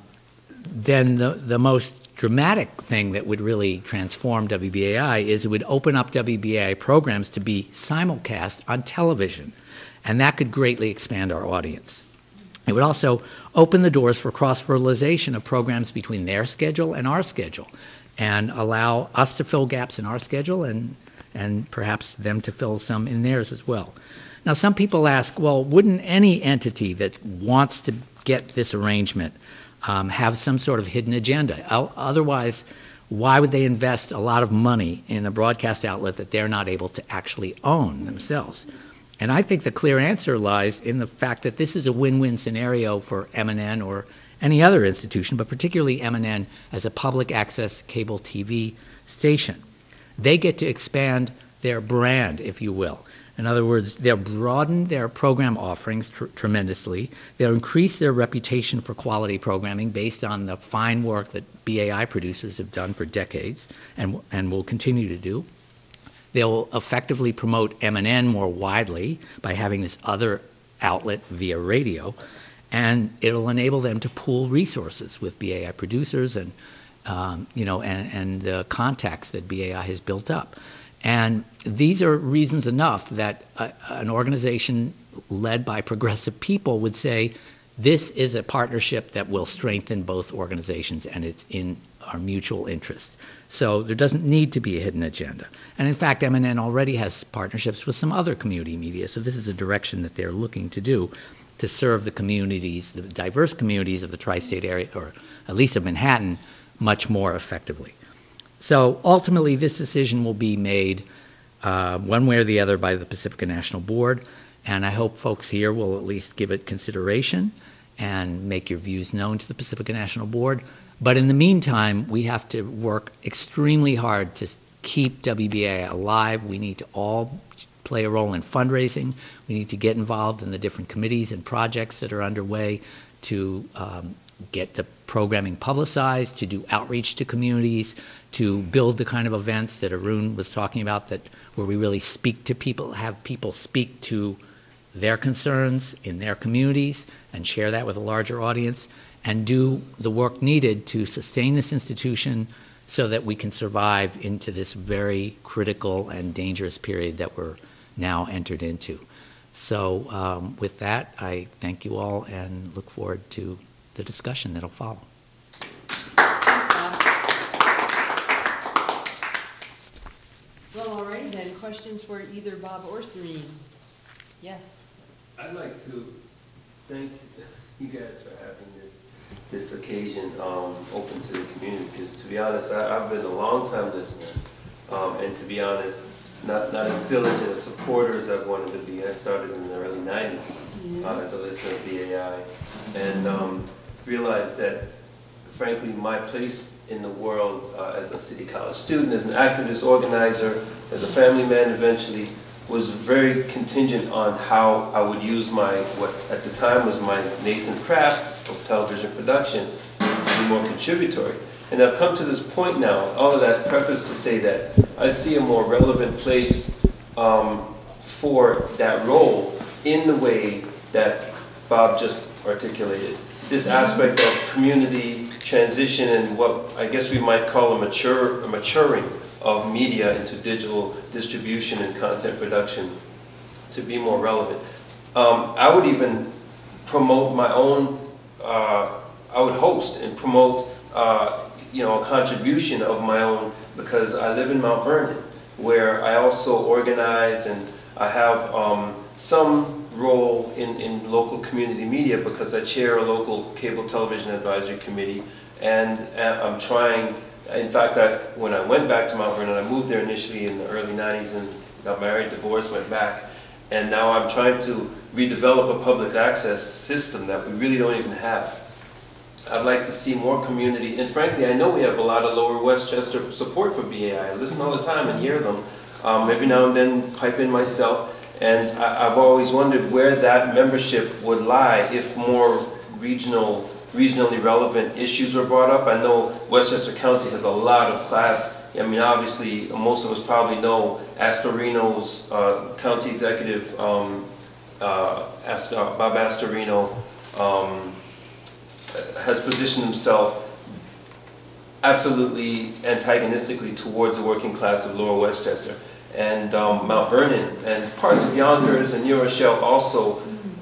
then the, the most dramatic thing that would really transform W B A I is it would open up W B A I programs to be simulcast on television, and that could greatly expand our audience. It would also open the doors for cross-fertilization of programs between their schedule and our schedule, and allow us to fill gaps in our schedule and, and perhaps them to fill some in theirs as well. Now, some people ask, well, wouldn't any entity that wants to get this arrangement Um, have some sort of hidden agenda? Otherwise, why would they invest a lot of money in a broadcast outlet that they're not able to actually own themselves? And I think the clear answer lies in the fact that this is a win-win scenario for M N N or any other institution, but particularly M N N as a public access cable T V station. They get to expand their brand, if you will. In other words, they'll broaden their program offerings tr tremendously. They'll increase their reputation for quality programming based on the fine work that B A I producers have done for decades and, and will continue to do. They'll effectively promote M N N more widely by having this other outlet via radio, and it'll enable them to pool resources with B A I producers and, um, you know, and, and the contacts that B A I has built up. And these are reasons enough that a, an organization led by progressive people would say, this is a partnership that will strengthen both organizations, and it's in our mutual interest. So there doesn't need to be a hidden agenda. And in fact, M N N already has partnerships with some other community media, so this is a direction that they're looking to do to serve the communities, the diverse communities of the tri-state area, or at least of Manhattan, much more effectively. So ultimately, this decision will be made uh, one way or the other by the Pacifica National Board, and I hope folks here will at least give it consideration and make your views known to the Pacifica National Board. But in the meantime, we have to work extremely hard to keep W B A I alive. We need to all play a role in fundraising. We need to get involved in the different committees and projects that are underway to um, get the programming publicized, to do outreach to communities, to build the kind of events that Arun was talking about, that where we really speak to people, have people speak to their concerns in their communities and share that with a larger audience, and do the work needed to sustain this institution so that we can survive into this very critical and dangerous period that we're now entered into. So um, with that, I thank you all and look forward to the discussion that'll follow. Well, all right then, questions for either Bob or Cerene? Yes. I'd like to thank you guys for having this this occasion um, open to the community, because to be honest, I, I've been a long time listener, um, and to be honest, not, not as diligent a supporter as I wanted to be. I started in the early nineties uh, as a listener of B A I, and um, realized that, frankly, my place in the world uh, as a City College student, as an activist, organizer, as a family man eventually, was very contingent on how I would use my, what at the time was my nascent craft of television production, to be more contributory. And I've come to this point now, all of that preface to say that I see a more relevant place um, for that role in the way that Bob just articulated. This aspect of community transition and what I guess we might call a mature, a maturing of media into digital distribution and content production to be more relevant. Um, I would even promote my own, uh, I would host and promote uh, you know, a contribution of my own, because I live in Mount Vernon, where I also organize and I have um, some role in, in local community media, because I chair a local cable television advisory committee, and uh, I'm trying in fact, I, when I went back to Mount Vernon, I moved there initially in the early nineties and got married, divorced, went back. And now I'm trying to redevelop a public access system that we really don't even have. I'd like to see more community, and frankly, I know we have a lot of Lower Westchester support for B A I. I listen all the time and hear them. Um, every now and then pipe in myself, and I, I've always wondered where that membership would lie if more regional, regionally relevant issues were brought up. I know Westchester County has a lot of class. I mean, obviously, most of us probably know Astorino's uh, county executive, um, uh, Astor, Bob Astorino, um, has positioned himself absolutely antagonistically towards the working class of Lower Westchester. And um, Mount Vernon and parts of Yonkers and New Rochelle also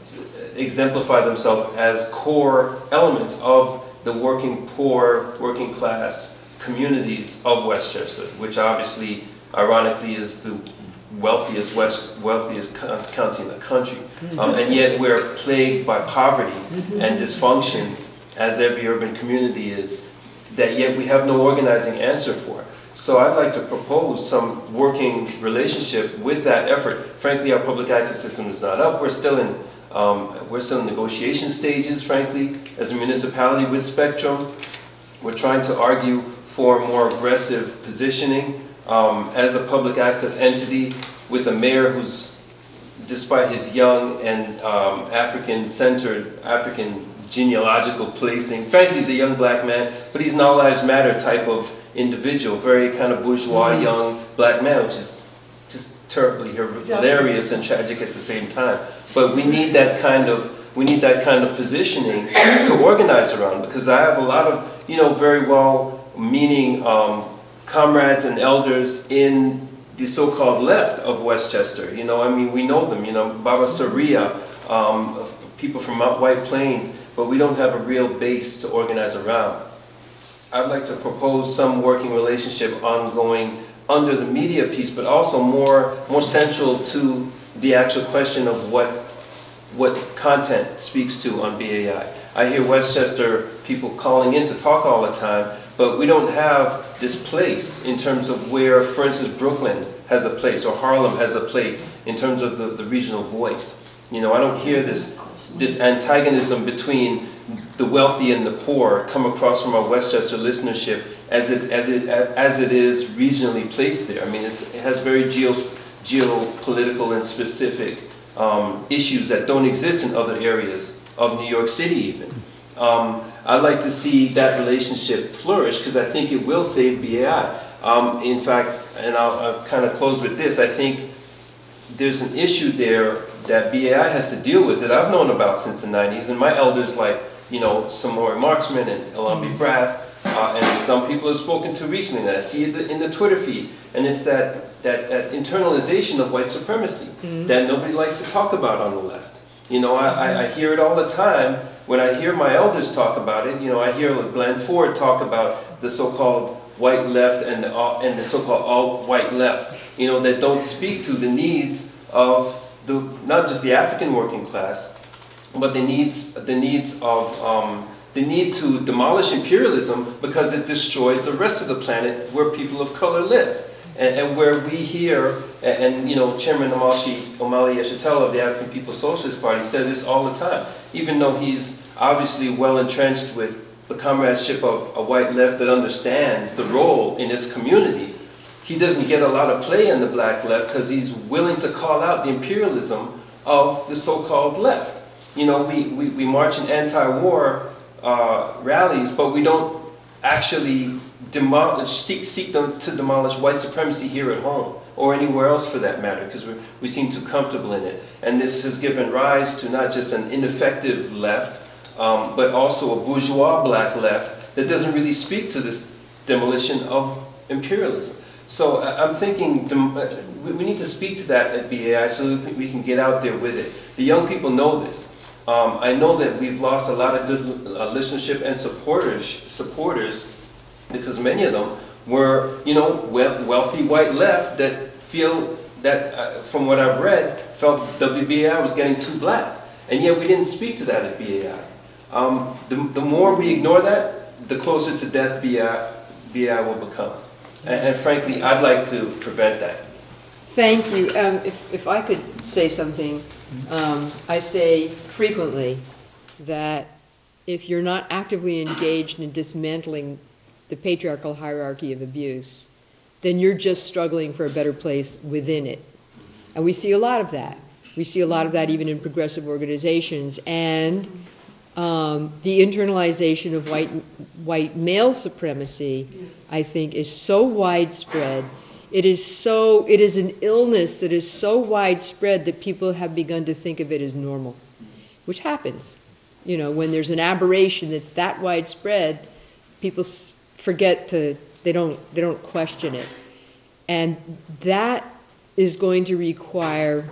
exemplify themselves as core elements of the working poor, working class communities of Westchester, which obviously, ironically, is the wealthiest west, wealthiest county in the country. Um, and yet we're plagued by poverty and dysfunctions, as every urban community is, that yet we have no organizing answer for. So I'd like to propose some working relationship with that effort. Frankly, our public access system is not up. We're still in, um, we're still in negotiation stages, frankly, as a municipality with Spectrum. We're trying to argue for more aggressive positioning um, as a public access entity with a mayor who's, despite his young and um, African-centered, African genealogical placing, frankly, he's a young black man, but he's an all lives matter type of individual, very kind of bourgeois mm. young black man, which is just terribly hilarious and tragic at the same time. But we need that kind of we need that kind of positioning to organize around, because I have a lot of, you know, very well-meaning um, comrades and elders in the so-called left of Westchester. You know, I mean, we know them. You know, Baba Saria, um, people from Mount White Plains, but we don't have a real base to organize around. I'd like to propose some working relationship ongoing under the media piece, but also more, more central to the actual question of what, what content speaks to on B A I. I hear Westchester people calling in to talk all the time, but we don't have this place in terms of where, for instance, Brooklyn has a place, or Harlem has a place in terms of the, the regional voice. You know, I don't hear this, this antagonism between the wealthy and the poor come across from our Westchester listenership as it, as it, as it is regionally placed there. I mean, it's, it has very geo, geopolitical and specific um, issues that don't exist in other areas of New York City even. Um, I'd like to see that relationship flourish, because I think it will save B A I. Um, in fact, and I'll, I'll kind of close with this, I think there's an issue there that B A I has to deal with that I've known about since the nineties, and my elders like, you know, Samori Marksman and Elambi Brath, uh, and some people have spoken to recently, that I see it in the Twitter feed, and it's that, that, that internalization of white supremacy mm-hmm. that nobody likes to talk about on the left. You know, I, I hear it all the time. When I hear my elders talk about it, you know, I hear Glenn Ford talk about the so-called white left and the, uh, and the so-called alt-white left, you know, that don't speak to the needs of the, not just the African working class, but the needs, the needs of, um, the need to demolish imperialism because it destroys the rest of the planet where people of color live. And, and where we here, and, and you know, Chairman Omali Yeshitela of the African People's Socialist Party says this all the time, even though he's obviously well entrenched with the comradeship of a white left that understands the role in its community, he doesn't get a lot of play in the black left because he's willing to call out the imperialism of the so-called left. You know, we, we, we march in anti-war uh, rallies, but we don't actually demolish, seek, seek them to demolish white supremacy here at home, or anywhere else for that matter, because we, we seem too comfortable in it. And this has given rise to not just an ineffective left, um, but also a bourgeois black left that doesn't really speak to this demolition of imperialism. So uh, I'm thinking dem uh, we, we need to speak to that at B A I so that we can get out there with it. The young people know this. Um, I know that we've lost a lot of good uh, listenership and supporters, supporters because many of them were, you know, wealthy white left that feel that, uh, from what I've read, felt W B A I was getting too black. And yet we didn't speak to that at B A I. Um, the, the more we ignore that, the closer to death B A I, B A I will become. And, and frankly, I'd like to prevent that. Thank you. Um, if, if I could say something, um, I say frequently that if you're not actively engaged in dismantling the patriarchal hierarchy of abuse, then you're just struggling for a better place within it. And we see a lot of that. We see a lot of that even in progressive organizations. And um, the internalization of white, white male supremacy, I think, is so widespread. It is so, it is an illness that is so widespread that people have begun to think of it as normal, which happens. You know, when there's an aberration that's that widespread, people forget to, they don't, they don't question it. And that is going to require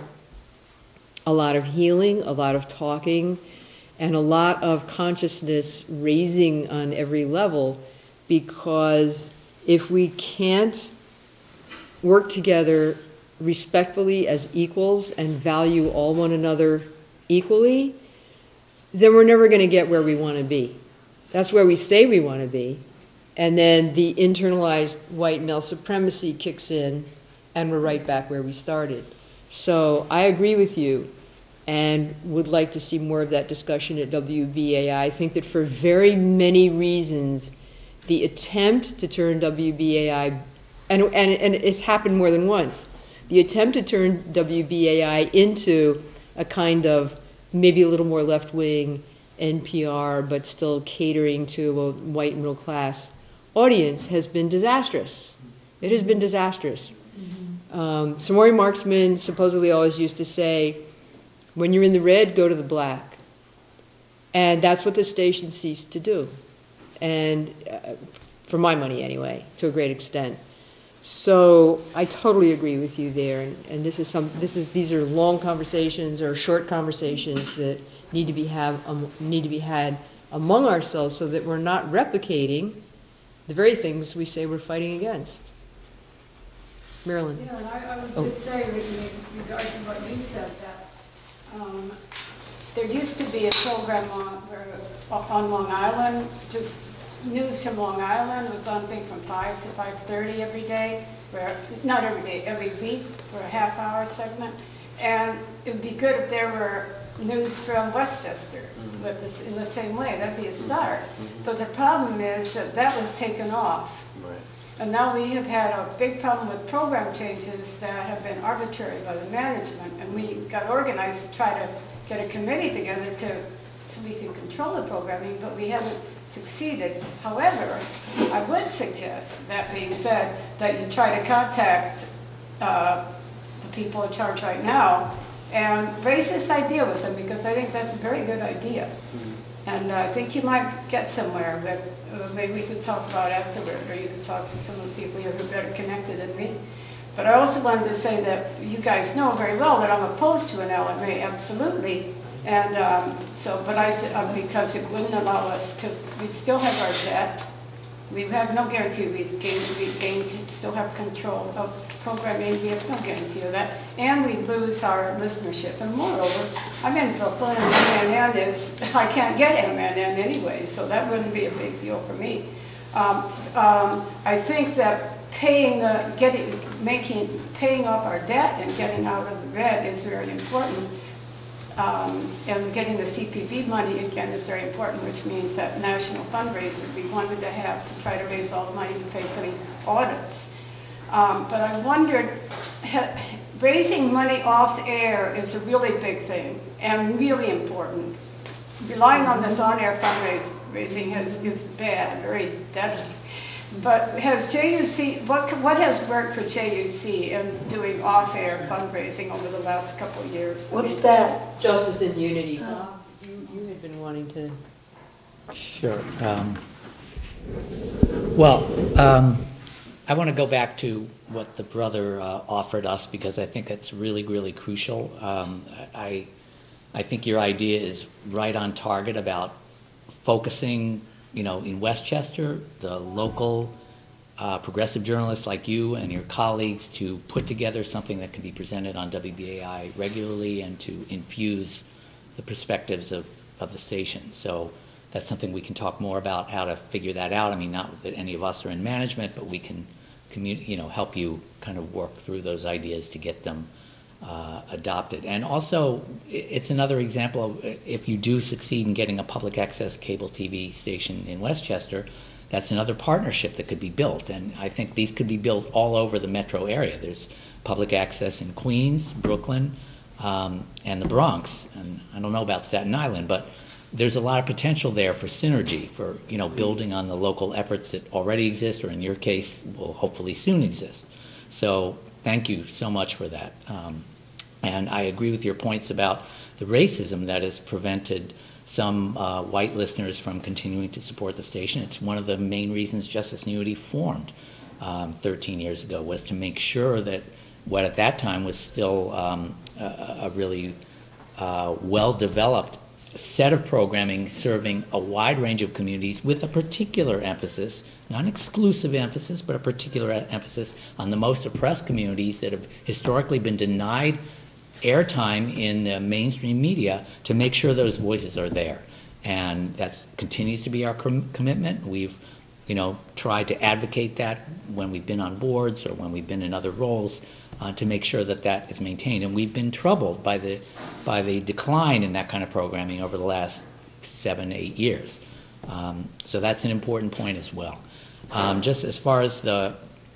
a lot of healing, a lot of talking, and a lot of consciousness raising on every level, because if we can't work together respectfully as equals and value all one another equally, then we're never going to get where we want to be. That's where we say we want to be. And then the internalized white male supremacy kicks in, and we're right back where we started. So I agree with you and would like to see more of that discussion at W B A I. I think that for very many reasons, the attempt to turn W B A I, and, and, and it's happened more than once, the attempt to turn W B A I into a kind of maybe a little more left-wing N P R, but still catering to a white middle class audience has been disastrous. It has been disastrous. Um, Samori Marksman supposedly always used to say, when you're in the red, go to the black. And that's what the station ceased to do. And uh, for my money anyway, to a great extent. So I totally agree with you there. And, and this is some, this is, these are long conversations or short conversations that need to be have, um, need to be had among ourselves so that we're not replicating the very things we say we're fighting against. Marilyn. You know, and I, I would Oh. just say, regarding what you said, that um, there used to be a program on, where, on Long Island, just news from Long Island was on, I think, from five to five thirty every day, where, not every day, every week for a half hour segment. And it would be good if there were news from Westchester mm-hmm. with this, in the same way. That'd be a start. Mm-hmm. But the problem is that that was taken off. Right. And now we have had a big problem with program changes that have been arbitrary by the management. And we got organized to try to get a committee together to, so we can control the programming, but we haven't succeeded. However, I would suggest, that being said, that you try to contact uh, the people in charge right now and raise this idea with them, because I think that's a very good idea. Mm-hmm. And uh, I think you might get somewhere with, uh, maybe we could talk about afterward, or you could talk to some of the people who are better connected than me. But I also wanted to say that you guys know very well that I'm opposed to an L M A, absolutely. And um, so, but I, uh, because it wouldn't allow us to, we'd still have our debt. We have no guarantee we'd gain, we'd gain, we'd still have control of programming. We have no guarantee of that. And we lose our listenership. And moreover, I'm in Brooklyn, and M N N is, I can't get M N N anyway, so that wouldn't be a big deal for me. Um, um, I think that paying the, getting, making, paying off our debt and getting out of the red is very important. Um, and getting the C P B money again is very important, which means that national fundraiser we wanted to have to try to raise all the money to pay for the audits. Um, but I wondered, raising money off air is a really big thing and really important. Relying on this on-air fundraising is, is bad, very deadly. But has J U C, what, what has worked for J U C in doing off-air fundraising over the last couple of years? What's that? Justice and unity. Uh, you, you had been wanting to. Sure. Um, well, um, I want to go back to what the brother uh, offered us, because I think it's really, really crucial. Um, I, I think your idea is right on target about focusing, you know, in Westchester, the local uh, progressive journalists like you and your colleagues to put together something that can be presented on W B A I regularly and to infuse the perspectives of, of the station. So that's something we can talk more about, how to figure that out. I mean, not that any of us are in management, but we can, commu- you know, help you kind of work through those ideas to get them uh, adopted. And also, it's another example of if you do succeed in getting a public access cable T V station in Westchester, that's another partnership that could be built. And I think these could be built all over the metro area. There's public access in Queens, Brooklyn, um, and the Bronx. And I don't know about Staten Island, but there's a lot of potential there for synergy, for, you know, building on the local efforts that already exist, or in your case, will hopefully soon exist. So thank you so much for that. Um, and I agree with your points about the racism that has prevented some uh, white listeners from continuing to support the station. It's one of the main reasons Justice and Unity formed um, thirteen years ago, was to make sure that what at that time was still um, a, a really uh, well-developed set of programming serving a wide range of communities with a particular emphasis, not an exclusive emphasis, but a particular emphasis on the most oppressed communities that have historically been denied airtime in the mainstream media, to make sure those voices are there. And that continues to be our com commitment. We've, you know, tried to advocate that when we've been on boards or when we've been in other roles, uh, to make sure that that is maintained. And we've been troubled by the, by the decline in that kind of programming over the last seven, eight years. Um, so that's an important point as well. Um, just as far as the,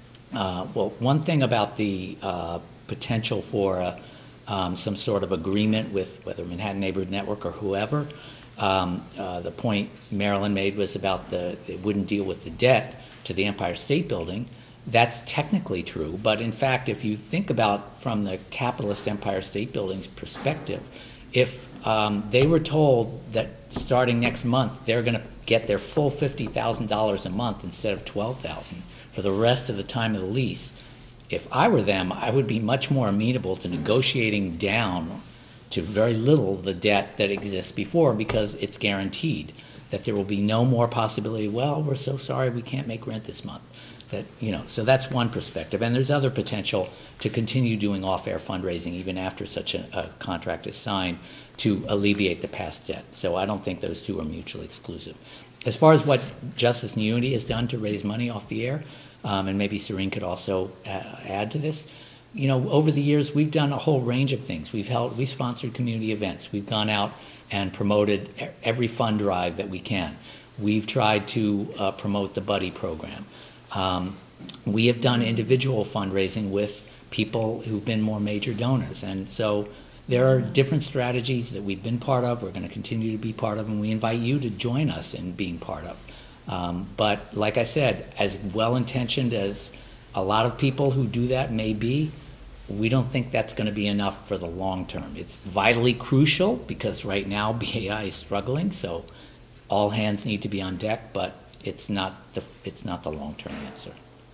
uh, well, one thing about the uh, potential for a, Um, some sort of agreement with whether Manhattan Neighborhood Network or whoever. Um, uh, the point Marilyn made was about the, it wouldn't deal with the debt to the Empire State Building. That's technically true, but in fact, if you think about from the capitalist Empire State Building's perspective, if um, they were told that starting next month, they're gonna get their full fifty thousand dollars a month instead of twelve thousand dollars for the rest of the time of the lease, if I were them, I would be much more amenable to negotiating down to very little the debt that exists before, because it's guaranteed that there will be no more possibility, well, we're so sorry we can't make rent this month. That, you know, so that's one perspective. And there's other potential to continue doing off-air fundraising even after such a, a contract is signed to alleviate the past debt. So I don't think those two are mutually exclusive. As far as what Justice and Unity has done to raise money off the air, Um, and maybe Cerene could also uh, add to this. You know, over the years, we've done a whole range of things. We've held, we sponsored community events. We've gone out and promoted every fund drive that we can. We've tried to uh, promote the Buddy program. Um, we have done individual fundraising with people who've been more major donors. And so there are different strategies that we've been part of, we're going to continue to be part of, and we invite you to join us in being part of. Um, but like I said, as well-intentioned as a lot of people who do that may be, we don't think that's going to be enough for the long term. It's vitally crucial because right now B A I is struggling, so all hands need to be on deck, but it's not the, it's not the long-term answer.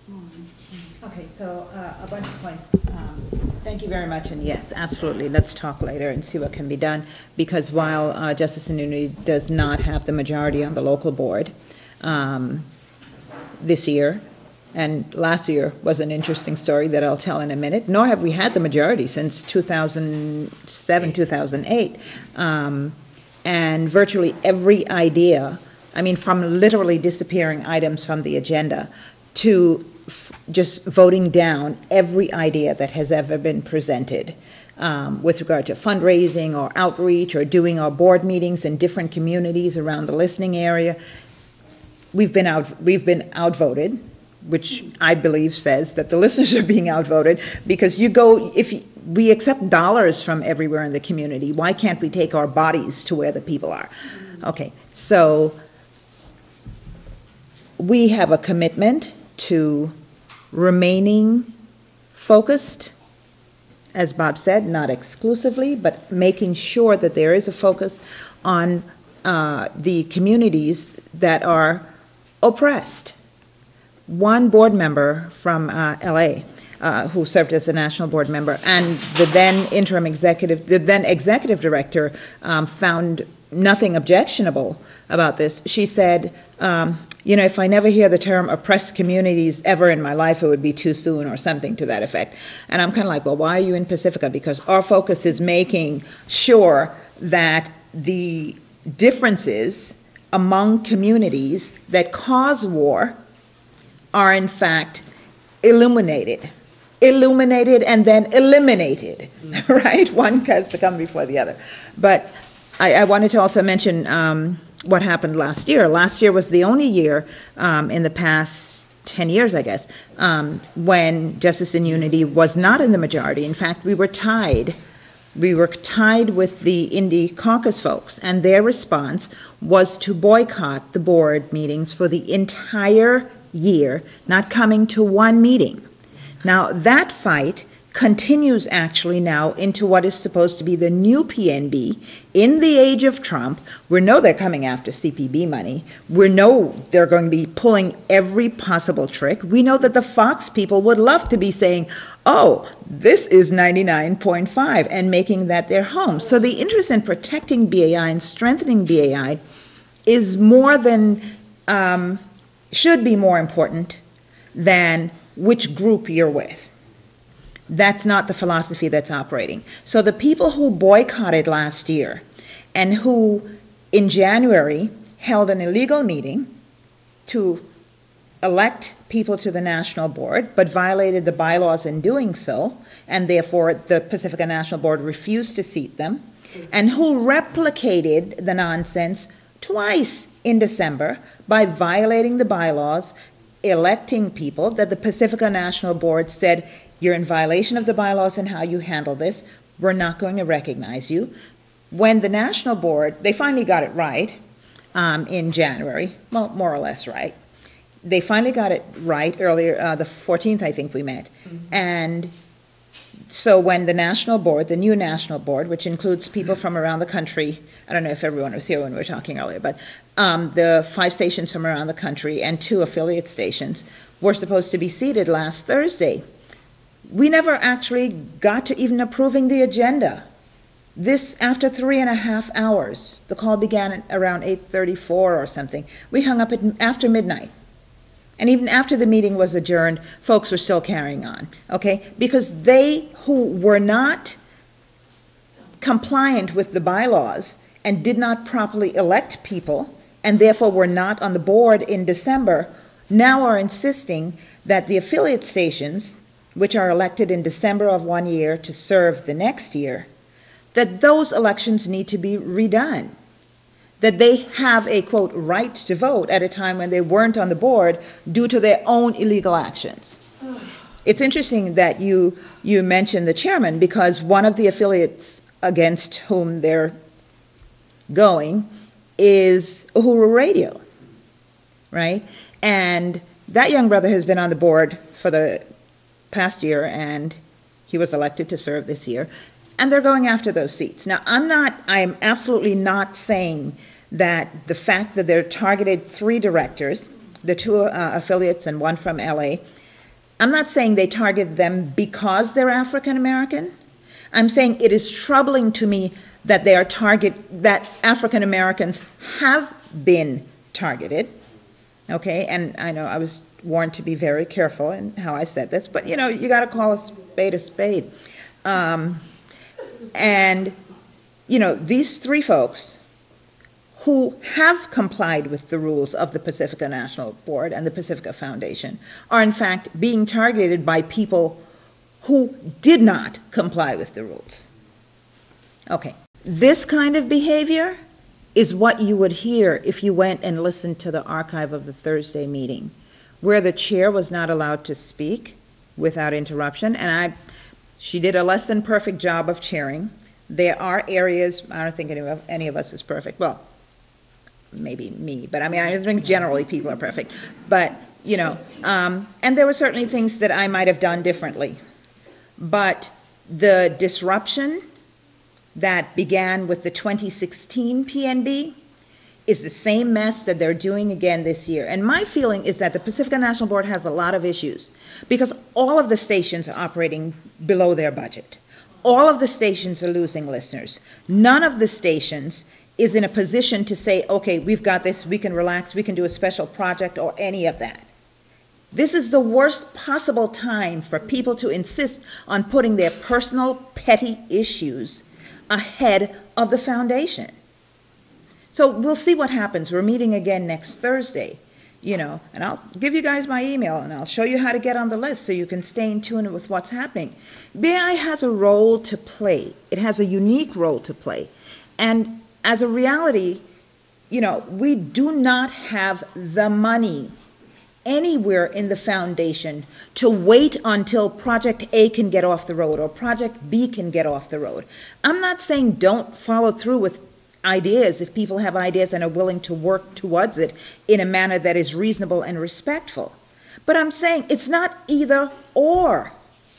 Okay, so uh, a bunch of points. Um, thank you very much, and yes, absolutely, let's talk later and see what can be done, because while uh, Justice and Unity does not have the majority on the local board, Um, this year, and last year was an interesting story that I'll tell in a minute, nor have we had the majority since two thousand seven, two thousand eight. Um, and virtually every idea, I mean, from literally disappearing items from the agenda to f just voting down every idea that has ever been presented um, with regard to fundraising or outreach or doing our board meetings in different communities around the listening area. We've been out, we've been outvoted, which I believe says that the listeners are being outvoted, because you go, if you, we accept dollars from everywhere in the community, why can't we take our bodies to where the people are? Okay, so we have a commitment to remaining focused, as Bob said, not exclusively, but making sure that there is a focus on uh, the communities that are oppressed. One board member from uh, L A, uh, who served as a national board member, and the then interim executive, the then executive director, um, found nothing objectionable about this. She said, um, you know, if I never hear the term oppressed communities ever in my life, it would be too soon, or something to that effect. And I'm kind of like, well, why are you in Pacifica? Because our focus is making sure that the differences among communities that cause war are in fact illuminated. Illuminated and then eliminated, right? One has to come before the other. But I, I wanted to also mention um, what happened last year. Last year was the only year um, in the past ten years, I guess, um, when Justice and Unity was not in the majority. In fact, we were tied. We were tied with the Indie Caucus folks, and their response was to boycott the board meetings for the entire year, not coming to one meeting. Now, that fight continues actually now into what is supposed to be the new P N B in the age of Trump. We know they're coming after C P B money. We know they're going to be pulling every possible trick. We know that the Fox people would love to be saying, oh, this is ninety-nine point five, and making that their home. So the interest in protecting B A I and strengthening B A I is more than, um, should be more important than which group you're with. That's not the philosophy that's operating. So the people who boycotted last year and who in January held an illegal meeting to elect people to the national board, but violated the bylaws in doing so, and therefore the Pacifica National Board refused to seat them, and who replicated the nonsense twice in December by violating the bylaws, electing people that the Pacifica National Board said, you're in violation of the bylaws and how you handle this, we're not going to recognize you. When the National Board, they finally got it right um, in January, well, more or less right. They finally got it right earlier, uh, the fourteenth, I think we met. Mm-hmm. And so when the National Board, the new National Board, which includes people from around the country, I don't know if everyone was here when we were talking earlier, but um, the five stations from around the country and two affiliate stations were supposed to be seated last Thursday. We never actually got to even approving the agenda. This, after three and a half hours, the call began at around eight thirty-four or something. We hung up at, after midnight. And even after the meeting was adjourned, folks were still carrying on, okay? Because they who were not compliant with the bylaws and did not properly elect people, and therefore were not on the board in December, now are insisting that the affiliate stations, which are elected in December of one year to serve the next year, that those elections need to be redone. That they have a, quote, right to vote at a time when they weren't on the board due to their own illegal actions. It's interesting that you, you mentioned the chairman, because one of the affiliates against whom they're going is Uhuru Radio, right? And that young brother has been on the board for the past year, and he was elected to serve this year, and they're going after those seats. Now, I'm not, I am absolutely not saying that the fact that they're targeted three directors, the two uh, affiliates and one from L A, I'm not saying they target them because they're African American. I'm saying it is troubling to me that they are target, that African Americans have been targeted, okay? And I know I was warned to be very careful in how I said this, but you know, you gotta call a spade a spade. Um, and, you know, these three folks who have complied with the rules of the Pacifica National Board and the Pacifica Foundation are in fact being targeted by people who did not comply with the rules. Okay, this kind of behavior is what you would hear if you went and listened to the archive of the Thursday meeting, where the chair was not allowed to speak without interruption, and I, she did a less than perfect job of chairing. There are areas, I don't think any of, any of us is perfect, well, maybe me, but I mean, I think generally people are perfect, but, you know, um, and there were certainly things that I might have done differently, but the disruption that began with the twenty sixteen P N B is the same mess that they're doing again this year. And my feeling is that the Pacifica National Board has a lot of issues because all of the stations are operating below their budget. All of the stations are losing listeners. None of the stations is in a position to say, okay, we've got this, we can relax, we can do a special project or any of that. This is the worst possible time for people to insist on putting their personal petty issues ahead of the foundation. So we'll see what happens. We're meeting again next Thursday, you know, and I'll give you guys my email and I'll show you how to get on the list so you can stay in tune with what's happening. B A I has a role to play. It has a unique role to play. And as a reality, you know, we do not have the money anywhere in the foundation to wait until Project A can get off the road or Project B can get off the road. I'm not saying don't follow through with ideas if people have ideas and are willing to work towards it in a manner that is reasonable and respectful. But I'm saying it's not either or.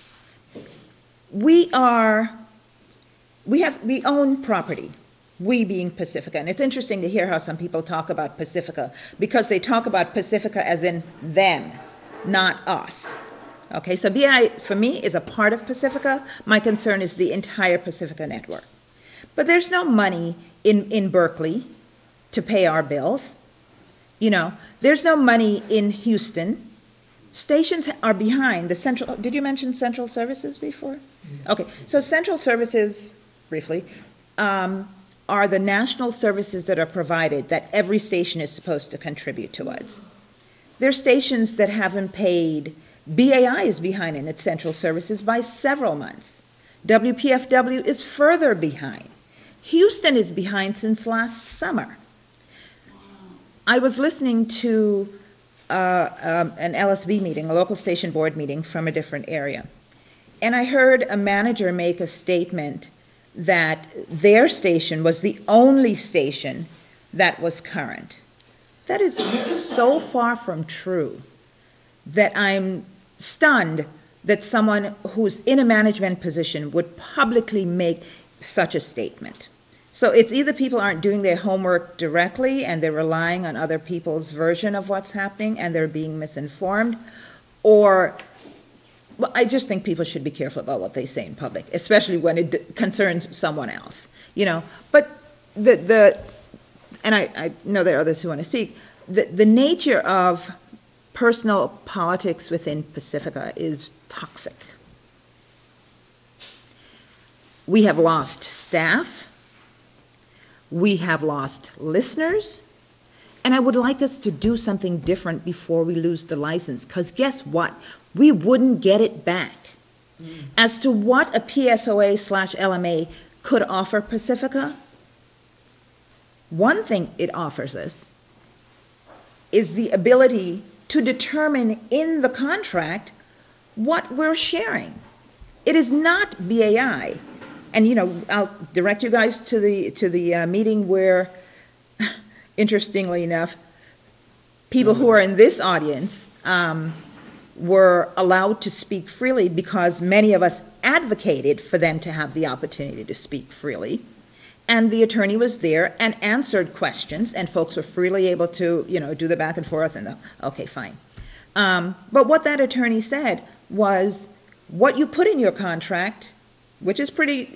We are, we have, we own property. We being Pacifica. And it's interesting to hear how some people talk about Pacifica because they talk about Pacifica as in them, not us. Okay, so B A I, for me, is a part of Pacifica. My concern is the entire Pacifica network. But there's no money in, in Berkeley to pay our bills. You know, there's no money in Houston. Stations are behind the central, did you mention central services before? Okay, so central services, briefly, um, are the national services that are provided that every station is supposed to contribute towards. There are stations that haven't paid. B A I is behind in its central services by several months. W P F W is further behind. Houston is behind since last summer. I was listening to uh, um, an L S B meeting, a local station board meeting from a different area, and I heard a manager make a statement that their station was the only station that was current. That is so far from true that I'm stunned that someone who's in a management position would publicly make such a statement. So it's either people aren't doing their homework directly and they're relying on other people's version of what's happening and they're being misinformed, or well, I just think people should be careful about what they say in public, especially when it concerns someone else, you know. But the, the and I, I know there are others who want to speak, the, the nature of personal politics within Pacifica is toxic. We have lost staff, we have lost listeners, and I would like us to do something different before we lose the license, because guess what? We wouldn't get it back. Mm. As to what a P S O A slash L M A could offer Pacifica, one thing it offers us is the ability to determine in the contract what we're sharing. It is not B A I. And, you know, I'll direct you guys to the, to the uh, meeting where, interestingly enough, people who are in this audience um, were allowed to speak freely because many of us advocated for them to have the opportunity to speak freely. And the attorney was there and answered questions, and folks were freely able to, you know, do the back and forth and the, okay, fine. Um, but what that attorney said was, what you put in your contract, which is pretty,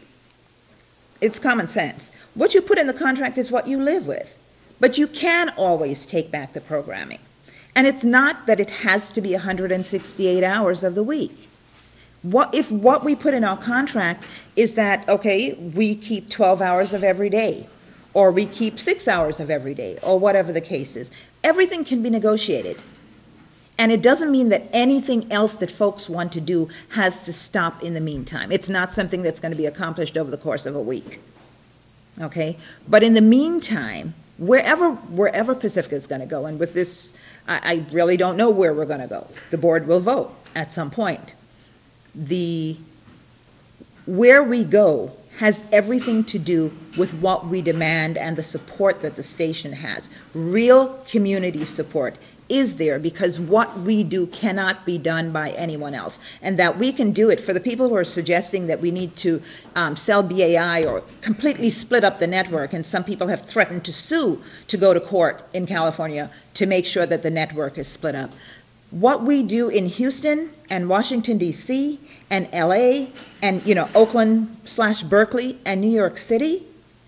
it's common sense. What you put in the contract is what you live with. But you can always take back the programming. And it's not that it has to be one hundred sixty-eight hours of the week. What if what we put in our contract is that, okay, we keep twelve hours of every day, or we keep six hours of every day, or whatever the case is. Everything can be negotiated. And it doesn't mean that anything else that folks want to do has to stop in the meantime. It's not something that's going to be accomplished over the course of a week. Okay? But in the meantime, wherever wherever Pacifica is going to go, and with this, I, I really don't know where we're going to go. The board will vote at some point. The where we go has everything to do with what we demand and the support that the station has. Real community support is there because what we do cannot be done by anyone else, and that we can do it. For the people who are suggesting that we need to um, sell B A I or completely split up the network, and some people have threatened to sue to go to court in California to make sure that the network is split up. What we do in Houston and Washington, D C and L A and, you know, Oakland slash Berkeley and New York City,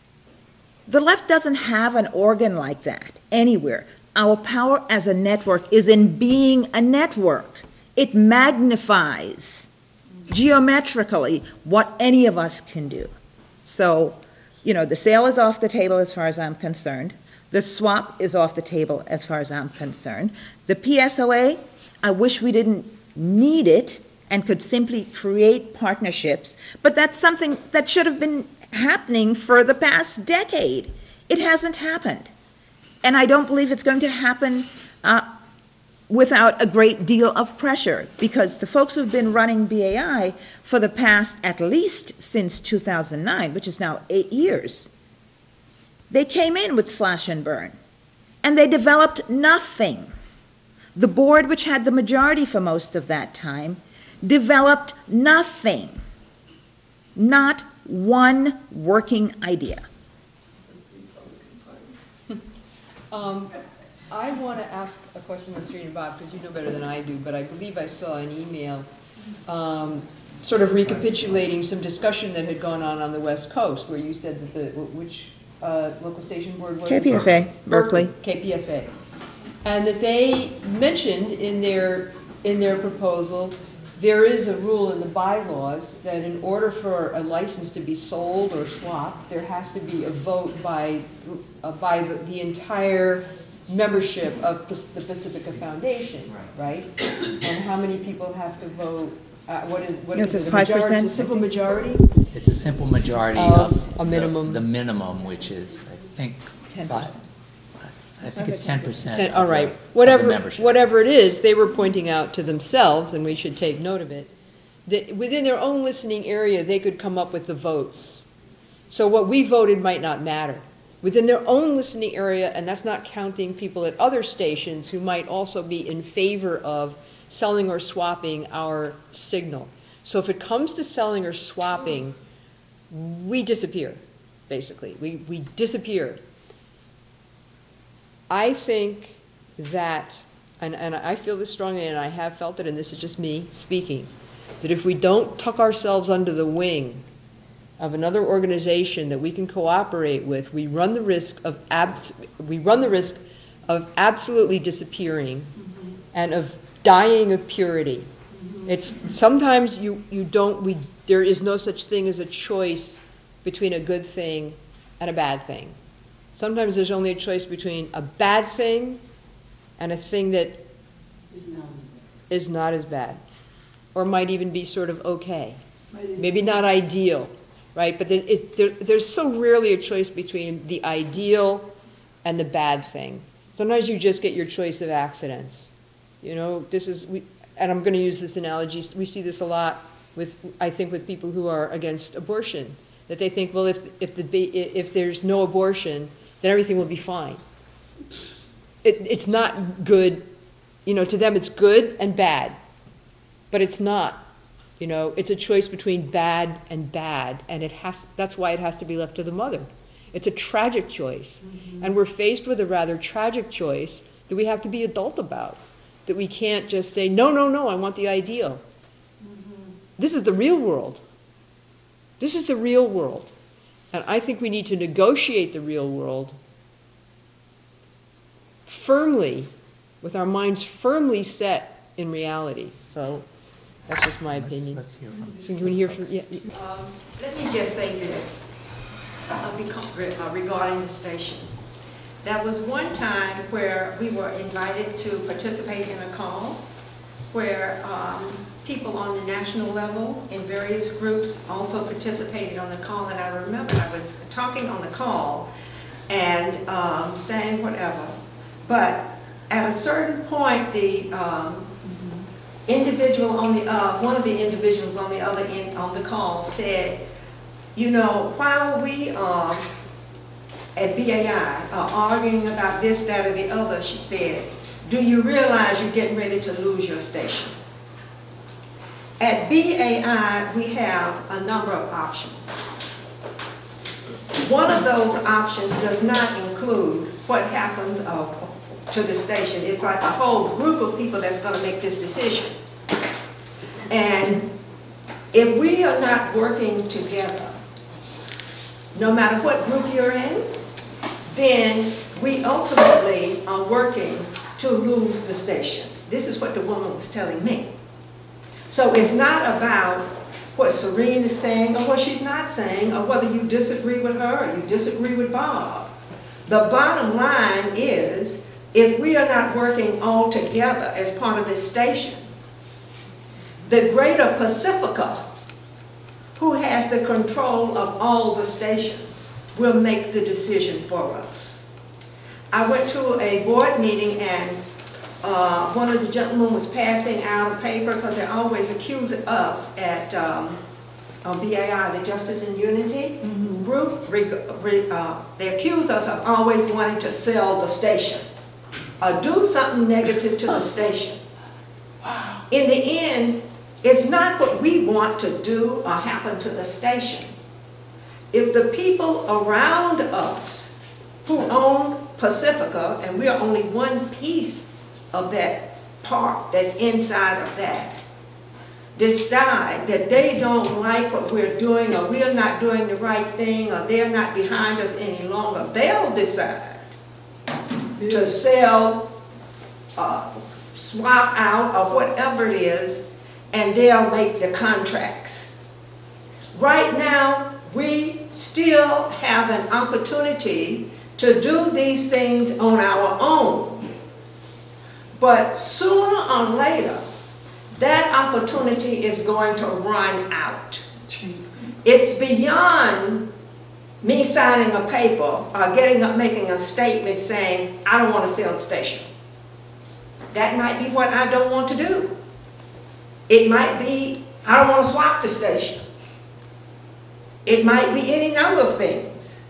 the left doesn't have an organ like that anywhere. Our power as a network is in being a network. It magnifies geometrically what any of us can do. So, you know, the sale is off the table as far as I'm concerned. The swap is off the table as far as I'm concerned. The P S O A, I wish we didn't need it and could simply create partnerships, but that's something that should have been happening for the past decade. It hasn't happened. And I don't believe it's going to happen uh, without a great deal of pressure, because the folks who've been running B A I for the past, at least since two thousand nine, which is now eight years, they came in with slash and burn, and they developed nothing. The board, which had the majority for most of that time, developed nothing, not one working idea. Um, I want to ask a question on Serene and Bob, because you know better than I do, but I believe I saw an email um, sort of recapitulating some discussion that had gone on on the West Coast, where you said that the, which uh, local station board was it? K P F A, Berkeley. K P F A. And that they mentioned in their, in their proposal, there is a rule in the bylaws that in order for a license to be sold or swapped, there has to be a vote by, uh, by the, the entire membership of the Pacifica Foundation, right? And how many people have to vote? Uh, what is, what is it, a majority? It's a simple majority? It's a simple majority Of of a minimum. the, the minimum, which is, I think, ten five. percent. I think it's ten percent. Ten, all right, whatever, membership. whatever it is, they were pointing out to themselves, and we should take note of it, that within their own listening area, they could come up with the votes. So what we voted might not matter. Within their own listening area, and that's not counting people at other stations who might also be in favor of selling or swapping our signal. So if it comes to selling or swapping, we disappear, basically. We, we disappear. I think that, and, and I feel this strongly, and I have felt it, and this is just me speaking, that if we don't tuck ourselves under the wing of another organization that we can cooperate with, we run the risk of abs we run the risk of absolutely disappearing mm-hmm. and of dying of purity. Mm-hmm. It's sometimes you you don't we there is no such thing as a choice between a good thing and a bad thing. Sometimes there's only a choice between a bad thing and a thing that is not as bad, or might even be sort of okay, maybe not ideal, right? But there, it, there, there's so rarely a choice between the ideal and the bad thing. Sometimes you just get your choice of accidents. You know, this is, we, and I'm going to use this analogy, we see this a lot with, I think, with people who are against abortion, that they think, well, if, if, the, if there's no abortion, then everything will be fine. It, it's not good, you know, to them it's good and bad, but it's not. You know, it's a choice between bad and bad, and it has, that's why it has to be left to the mother. It's a tragic choice, mm-hmm. and we're faced with a rather tragic choice that we have to be adult about, that we can't just say, no, no, no, I want the ideal. Mm-hmm. This is the real world. This is the real world. And I think we need to negotiate the real world firmly, with our minds firmly set in reality. So that's just my opinion. Let's, let's hear from so can we hear from, yeah. Um, let me just say this uh, regarding the station. There was one time where we were invited to participate in a call where um, people on the national level in various groups also participated on the call, and I remember I was talking on the call and um, saying whatever, but at a certain point the um, individual on the, uh, one of the individuals on the other end on the call said, you know, while we um, at B A I are arguing about this, that, or the other, she said, do you realize you're getting ready to lose your station? At B A I, we have a number of options. One of those options does not include what happens uh, to the station. It's like a whole group of people that's going to make this decision. And if we are not working together, no matter what group you're in, then we ultimately are working to lose the station. This is what the woman was telling me. So it's not about what Serene is saying or what she's not saying, or whether you disagree with her or you disagree with Bob. The bottom line is, if we are not working all together as part of this station, the greater Pacifica, who has the control of all the stations, will make the decision for us. I went to a board meeting and uh, one of the gentlemen was passing out a paper because they always accuse us at um, on B A I, the Justice and Unity mm-hmm. group, re, re, uh, they accuse us of always wanting to sell the station or do something negative to the station. Wow. In the end, it's not what we want to do or happen to the station. If the people around us who own Pacifica, and we are only one piece of that part that's inside of that, decide that they don't like what we're doing, or we're not doing the right thing, or they're not behind us any longer, they'll decide to sell, uh, swap out, or whatever it is, and they'll make the contracts. Right now, we still have an opportunity to do these things on our own. But sooner or later, that opportunity is going to run out. It's beyond me signing a paper or getting up, making a statement saying, I don't want to sell the station. That might be what I don't want to do. It might be, I don't want to swap the station. It might be any number of things.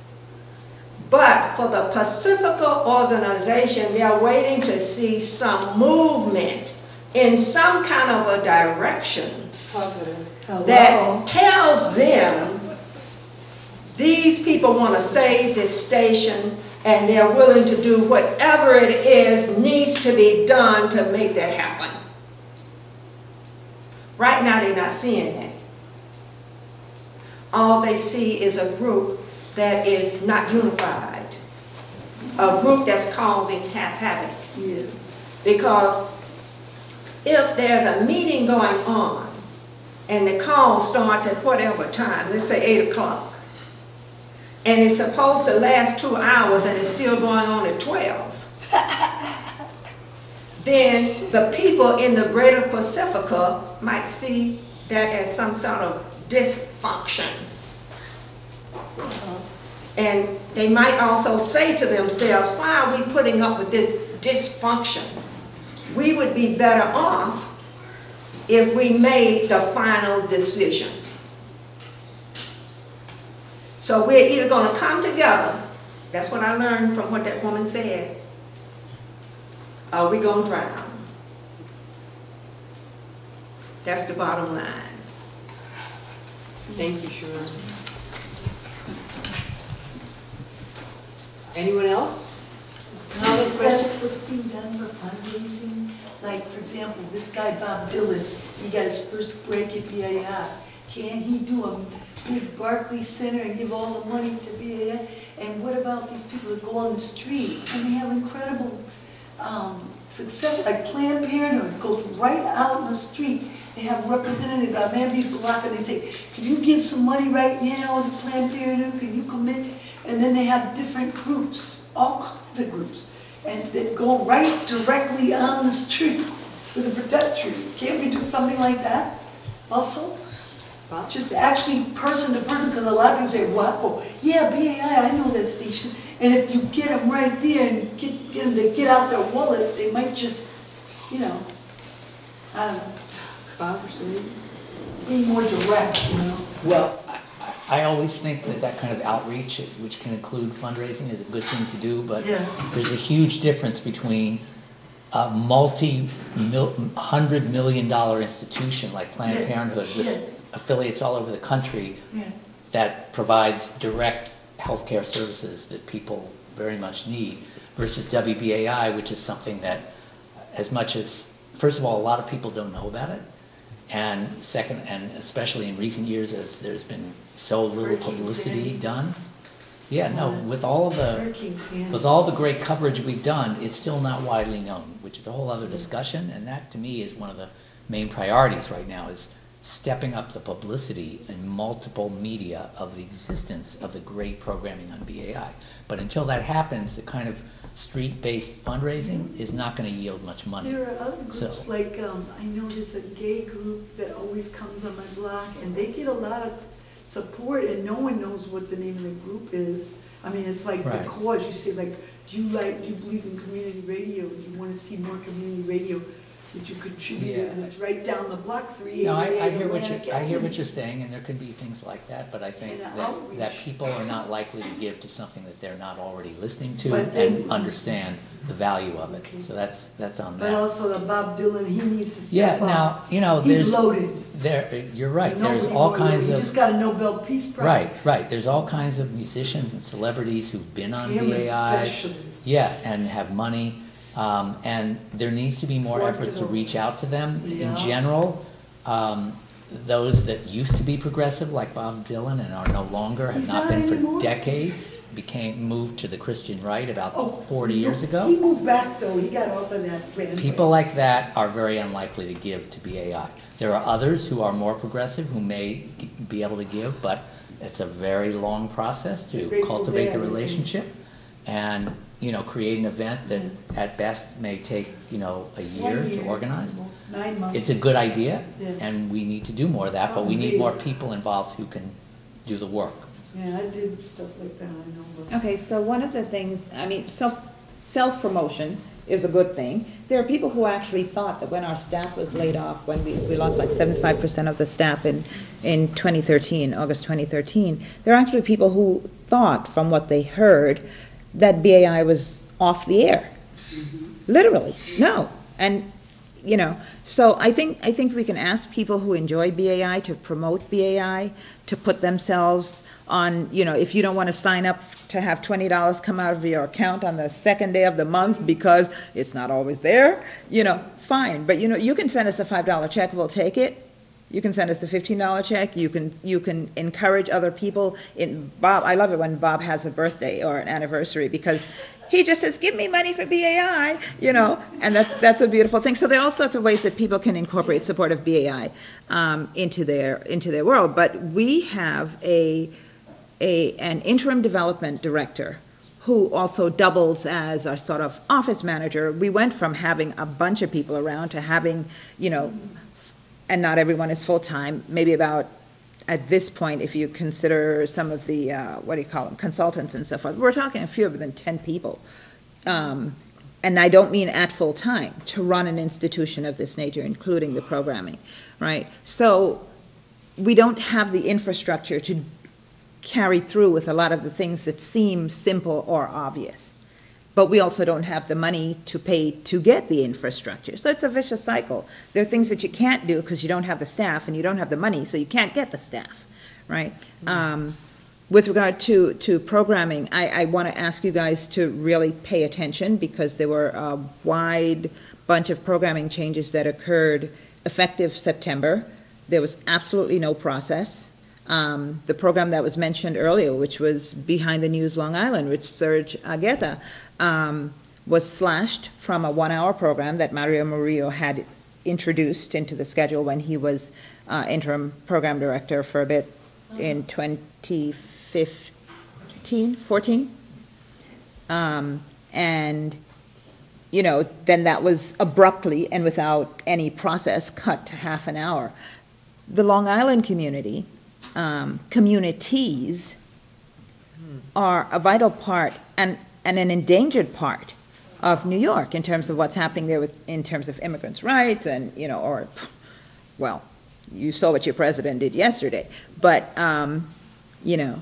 But for the Pacifica organization, they're waiting to see some movement in some kind of a direction that tells them these people want to save this station and they're willing to do whatever it is needs to be done to make that happen. Right now they're not seeing that. All they see is a group that is not unified, a group that's causing havoc. Yeah. Because if there's a meeting going on and the call starts at whatever time, let's say eight o'clock, and it's supposed to last two hours and it's still going on at twelve, then the people in the greater Pacifica might see that as some sort of dysfunction. And they might also say to themselves, why are we putting up with this dysfunction? We would be better off if we made the final decision. So we're either going to come together, that's what I learned from what that woman said, or we're going to drown. That's the bottom line. Thank you, Sharon. Anyone else? Now, is that what's being done for fundraising? Like, for example, this guy Bob Dylan, he got his first break at B A I. Can he do a big Barclays Center and give all the money to B A I? And what about these people that go on the street and they have incredible um, success, like Planned Parenthood goes right out in the street. They have a representative, a man be block, and they say, can you give some money right now to Planned Parenthood? Can you come in? And then they have different groups, all kinds of groups, and they go right directly on the street with the pedestrians. Can't we do something like that also? Just actually person to person, because a lot of people say, wow, yeah, B A I, I know that station. And if you get them right there and get, get them to get out their wallet, they might just, you know, I don't know. Be more direct, you know. Well, I, I always think that that kind of outreach, which can include fundraising, is a good thing to do, but yeah. There's a huge difference between a multi-hundred million dollar institution like Planned yeah. Parenthood with yeah. affiliates all over the country yeah. that provides direct healthcare services that people very much need, versus W B A I, which is something that, as much as, first of all, a lot of people don't know about it, and second, and especially in recent years, as there's been so little publicity done. Yeah, no, with all the with all the great coverage we've done, it's still not widely known, which is a whole other discussion, and that to me is one of the main priorities right now, is stepping up the publicity in multiple media of the existence of the great programming on B A I. But until that happens, the kind of street-based fundraising is not going to yield much money. There are other groups, So- like, um, I know there's a gay group that always comes on my block, and they get a lot of support, and no one knows what the name of the group is. I mean, it's like the Right. cause, you say, like, do you like, do you believe in community radio? Do you want to see more community radio? Did you contribute? Yeah. And it's right down the block, three No, I, I eighty-eight hear what Atlantic you, I hear what Avenue. you're saying, and there could be things like that, but I think And that, outreach. that people are not likely to give to something that they're not already listening to But they- and understand the value of it. Okay. So that's, that's on But them. also the Bob Dylan, he needs to Yeah, step up. now, you know, He's there's, loaded. there, you're right, Nobody there's all more kinds loaded. of. He just got a Nobel Peace Prize. Right, right. There's all kinds of musicians and celebrities who've been on Him B A I. especially. Yeah, and have money. Um, and there needs to be more Fork efforts it to over. reach out to them. Yeah. In general, um, those that used to be progressive, like Bob Dylan, and are no longer, have He's not not been anymore. for decades, became, moved to the Christian right Oh, about forty years He ago. moved back though, he got off of that bandwagon. People like that are very unlikely to give to B A I. There are others who are more progressive who may g- be able to give, but it's a very long process to Grateful cultivate Dead, the I think. relationship and, you know, create an event that at best may take, you know, a year One to organize. almost Nine months. It's a good idea, Yeah. and we need to do more of that, but we need more people involved who can do the work. Yeah, I did stuff like that, I know. but- Okay, so one of the things, I mean, self, self-promotion is a good thing. There are people who actually thought that when our staff was laid off, when we, we lost like seventy-five percent of the staff in, in twenty thirteen, August twenty thirteen, there are actually people who thought, from what they heard, that B A I was off the air. Literally, no. And, you know, so I think, I think we can ask people who enjoy B A I to promote B A I, to put themselves on, you know, if you don't want to sign up to have twenty dollars come out of your account on the second day of the month because it's not always there, you know, fine. But, you know, you can send us a five dollar check, we'll take it. You can send us a fifteen dollar check, you can, you can encourage other people. In Bob, I love it when Bob has a birthday or an anniversary, because he just says, give me money for B A I, you know, and that's, that's a beautiful thing. So there are all sorts of ways that people can incorporate support of B A I um, into their, into their world. But we have a, a, an interim development director who also doubles as our sort of office manager. We went from having a bunch of people around to having, you know, and not everyone is full-time, maybe about, at this point, if you consider some of the, uh, what do you call them, consultants and so forth, we're talking a fewer than ten people. Um, and I don't mean at full-time, to run an institution of this nature, including the programming, right? So we don't have the infrastructure to carry through with a lot of the things that seem simple or obvious. But we also don't have the money to pay to get the infrastructure. So it's a vicious cycle. There are things that you can't do because you don't have the staff and you don't have the money, so you can't get the staff, right? Um, with regard to, to programming, I, I want to ask you guys to really pay attention, because there were a wide bunch of programming changes that occurred effective September. There was absolutely no process. Um, the program that was mentioned earlier, which was Behind the News Long Island, with Serge Agueta, um, was slashed from a one-hour program that Mario Murillo had introduced into the schedule when he was uh, interim program director for a bit in twenty fifteen, fourteen. Um, and, you know, then that was abruptly and without any process cut to half an hour. The Long Island community, Um, communities are a vital part and, and an endangered part of New York in terms of what's happening there with, in terms of immigrants' rights and, you know, or, well, you saw what your president did yesterday. But, um, you know,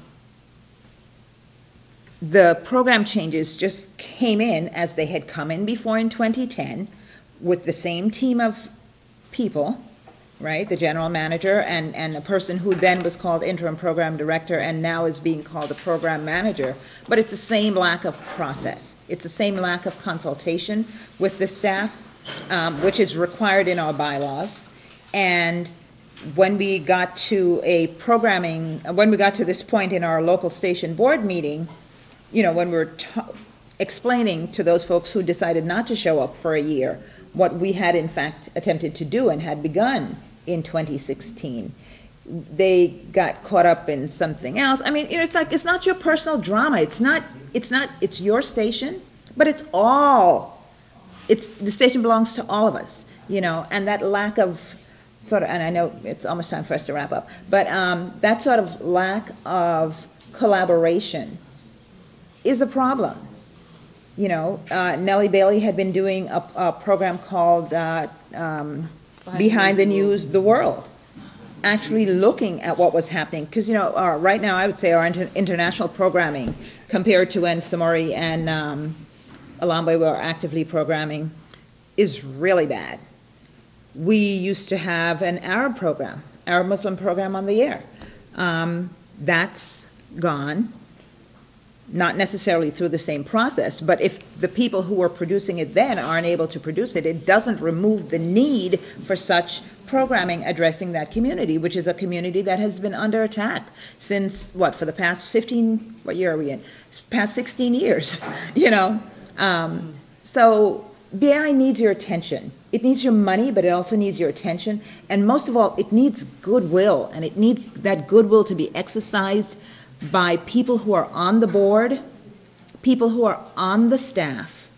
the program changes just came in as they had come in before in twenty ten with the same team of people, right, the general manager and, and the person who then was called interim program director and now is being called the program manager. But it's the same lack of process. It's the same lack of consultation with the staff, um, which is required in our bylaws. And when we got to a programming, when we got to this point in our local station board meeting, you know, when we're t- explaining to those folks who decided not to show up for a year what we had in fact attempted to do and had begun in twenty sixteen. They got caught up in something else. I mean, you know, it's like, it's not your personal drama. It's not, it's not, it's your station, but it's all, it's, the station belongs to all of us, you know, and that lack of sort of, and I know it's almost time for us to wrap up, but um, that sort of lack of collaboration is a problem. You know, uh, Nellie Bailey had been doing a, a program called uh, um, Behind, Behind the News, the World, actually looking at what was happening. Because, you know, uh, right now I would say our inter international programming compared to when Samori and um, Alambe were actively programming is really bad. We used to have an Arab program, Arab Muslim program on the air. Um, that's gone. Not necessarily through the same process, but if the people who were producing it then aren't able to produce it, it doesn't remove the need for such programming addressing that community, which is a community that has been under attack since, what, for the past fifteen, what year are we in? Past sixteen years, you know? Um, so B A I needs your attention. It needs your money, but it also needs your attention. And most of all, it needs goodwill, and it needs that goodwill to be exercised by people who are on the board, people who are on the staff.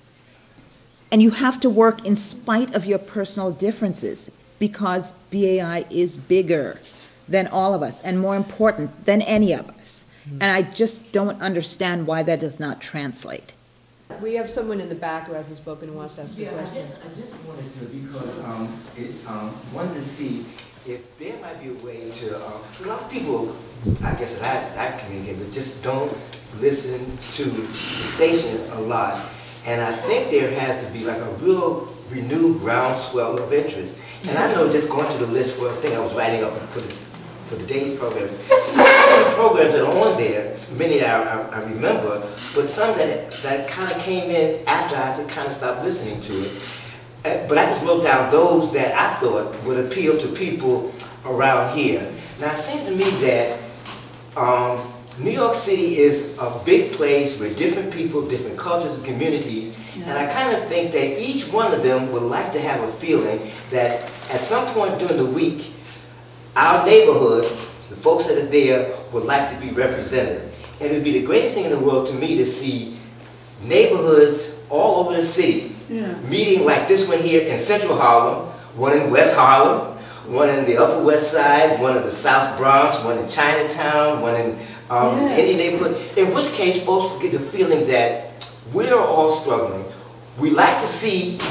And you have to work in spite of your personal differences, because B A I is bigger than all of us and more important than any of us. Mm-hmm. And I just don't understand why that does not translate. We have someone in the back who hasn't spoken who wants to ask yeah, a question. I just, I just wanted to, because um, it um, wanted to see if there might be a way to, um, a lot of people, I guess that I, I communicate with, just don't listen to the station a lot. And I think there has to be like a real renewed groundswell of interest. And I know just going through the list for a thing I was writing up for this, for the day's program, some of the programs that are on there, many that I, I, I remember, but some that, that kind of came in after I had to kind of stop listening to it. Uh, but I just wrote down those that I thought would appeal to people around here. Now it seems to me that um, New York City is a big place with different people, different cultures and communities, yeah. And I kind of think that each one of them would like to have a feeling that at some point during the week, our neighborhood, the folks that are there, would like to be represented. And it would be the greatest thing in the world to me to see neighborhoods all over the city, yeah. Meeting like this one here in Central Harlem, one in West Harlem, one in the Upper West Side, one in the South Bronx, one in Chinatown, one in um, yeah. any neighborhood, in which case folks get the feeling that we're all struggling. We like to see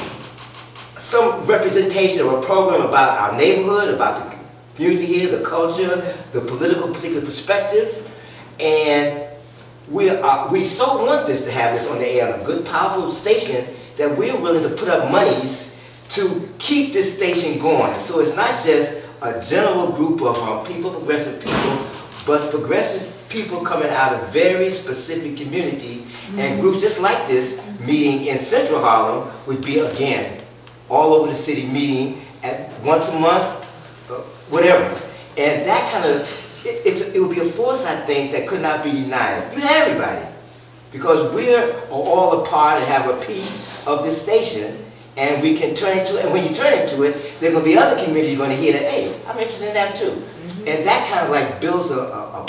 some representation or a program about our neighborhood, about the community here, the culture, the political particular perspective, and we are, we so want this to have this on the air on a good, powerful station that we're willing to put up monies to keep this station going. So it's not just a general group of um, people, progressive people, but progressive people coming out of very specific communities, mm-hmm. And groups just like this meeting in Central Harlem would be, again, all over the city meeting at once a month, uh, whatever. And that kind of, it, it's, it would be a force, I think, that could not be denied. You have everybody, because we're all a part and have a piece of this station, and we can turn into it. And when you turn into it, there are going to be other communities going to hear that, hey, I'm interested in that too. Mm-hmm. And that kind of like builds a, a, a,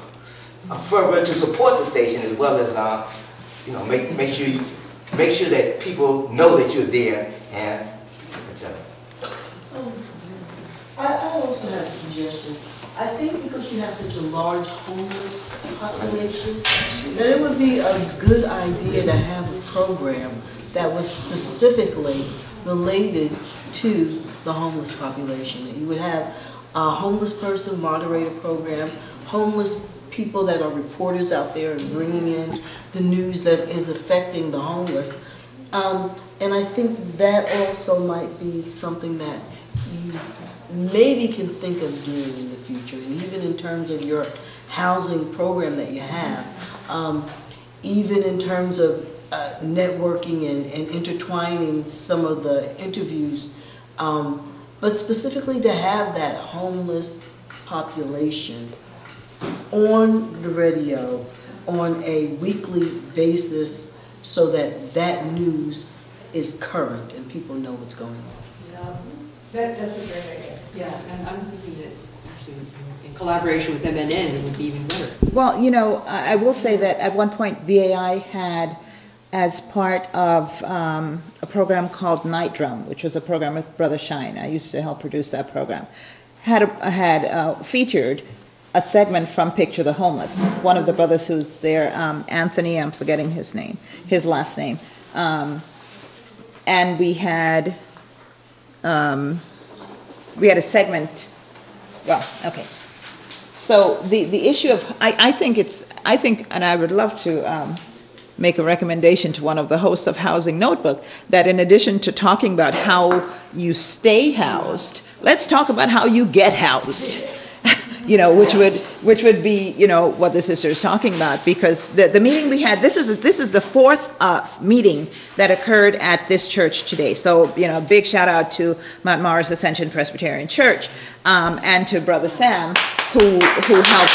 a fervor to support the station, as well as, uh, you know, make, make, sure you, make sure that people know that you're there, and et cetera. I, I also have a suggestion. I think because you have such a large homeless population, that it would be a good idea to have a program that was specifically related to the homeless population. You would have a homeless person moderator program, homeless people that are reporters out there and bringing in the news that is affecting the homeless. Um, and I think that also might be something that you maybe can think of doing in the future, and even in terms of your housing program that you have, um, even in terms of uh, networking and, and intertwining some of the interviews, um, but specifically to have that homeless population on the radio on a weekly basis, so that that news is current and people know what's going on. That, that's a great idea. Yes, and I'm thinking that actually in collaboration with M N N, it would be even better. Well, you know, I I will say that at one point B A I had, as part of um, a program called Night Drum, which was a program with Brother Shine, I used to help produce that program, had, a, had uh, featured a segment from Picture the Homeless. One of the brothers who's there, um, Anthony, I'm forgetting his name, his last name. Um, and we had, um, we had a segment, well, okay. So the, the issue of, I, I think it's, I think, and I would love to um, make a recommendation to one of the hosts of Housing Notebook, that in addition to talking about how you stay housed, let's talk about how you get housed. You know, which would which would be, you know, what the sister is talking about, because the, the meeting we had, this is this is the fourth uh, meeting that occurred at this church today. So, you know, big shout out to Mount Morris Ascension Presbyterian Church um, and to Brother Sam, who who helped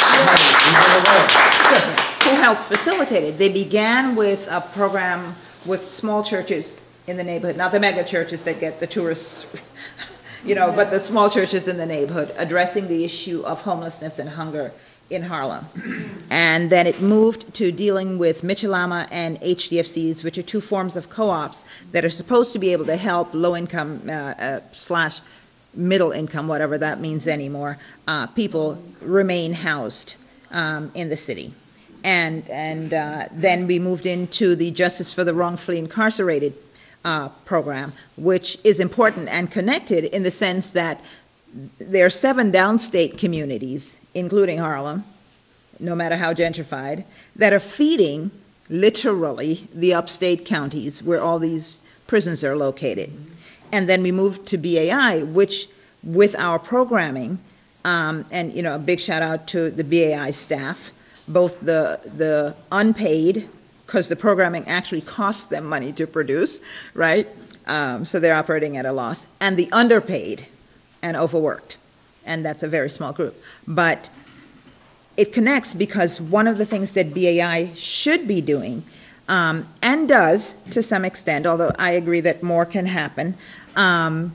who helped facilitate it. They began with a program with small churches in the neighborhood, not the mega churches that get the tourists. You know, but the small churches in the neighborhood, addressing the issue of homelessness and hunger in Harlem. And then it moved to dealing with Mitchellama and H D F Cs, which are two forms of co-ops that are supposed to be able to help low-income uh, uh, slash middle-income, whatever that means anymore, uh, people remain housed um, in the city. And, and uh, then we moved into the Justice for the Wrongfully Incarcerated Uh, program, which is important and connected in the sense that there are seven downstate communities, including Harlem, no matter how gentrified, that are feeding, literally, the upstate counties where all these prisons are located. And then we moved to B A I, which, with our programming, um, and, you know, a big shout out to the B A I staff, both the, the unpaid, because the programming actually costs them money to produce, right? Um, so they're operating at a loss. And the underpaid and overworked, and that's a very small group. But it connects because one of the things that B A I should be doing, um, and does to some extent, although I agree that more can happen, um,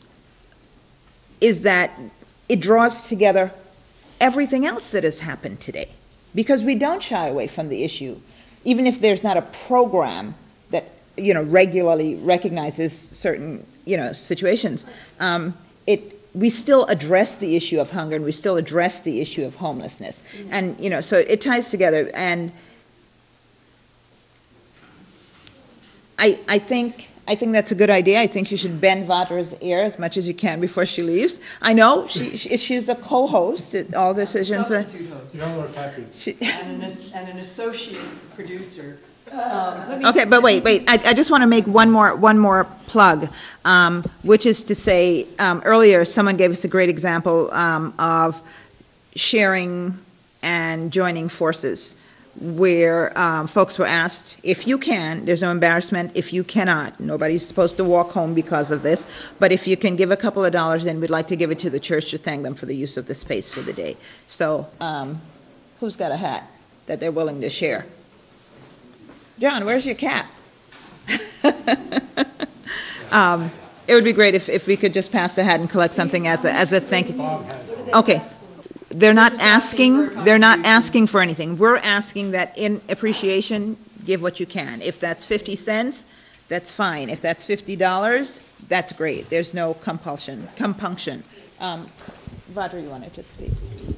is that it draws together everything else that has happened today. Because we don't shy away from the issue. Even if there's not a program that, you know, regularly recognizes certain, you know, situations, um, it, we still address the issue of hunger and we still address the issue of homelessness. Mm-hmm. And, you know, so it ties together. And I, I think, I think that's a good idea. I think you should bend Vadra's ear as much as you can before she leaves. I know she, she she's a co-host. All decisions are. Substitute host. You don't look happy. She, and, an, and an associate producer. Um, let me, okay, but wait, wait. I, I just want to make one more one more plug, um, which is to say, um, earlier someone gave us a great example um, of sharing and joining forces, where um, folks were asked, if you can, there's no embarrassment, if you cannot, nobody's supposed to walk home because of this, but if you can give a couple of dollars, then we'd like to give it to the church to thank them for the use of the space for the day. So um, who's got a hat that they're willing to share? John, where's your cap? um, it would be great if, if we could just pass the hat and collect something as a, as a thank you. Okay. They're not asking, they're not asking for anything. We're asking that in appreciation, give what you can. If that's fifty cents, that's fine. If that's fifty dollars, that's great. There's no compulsion, compunction. Um, Vajra, you wanted to speak?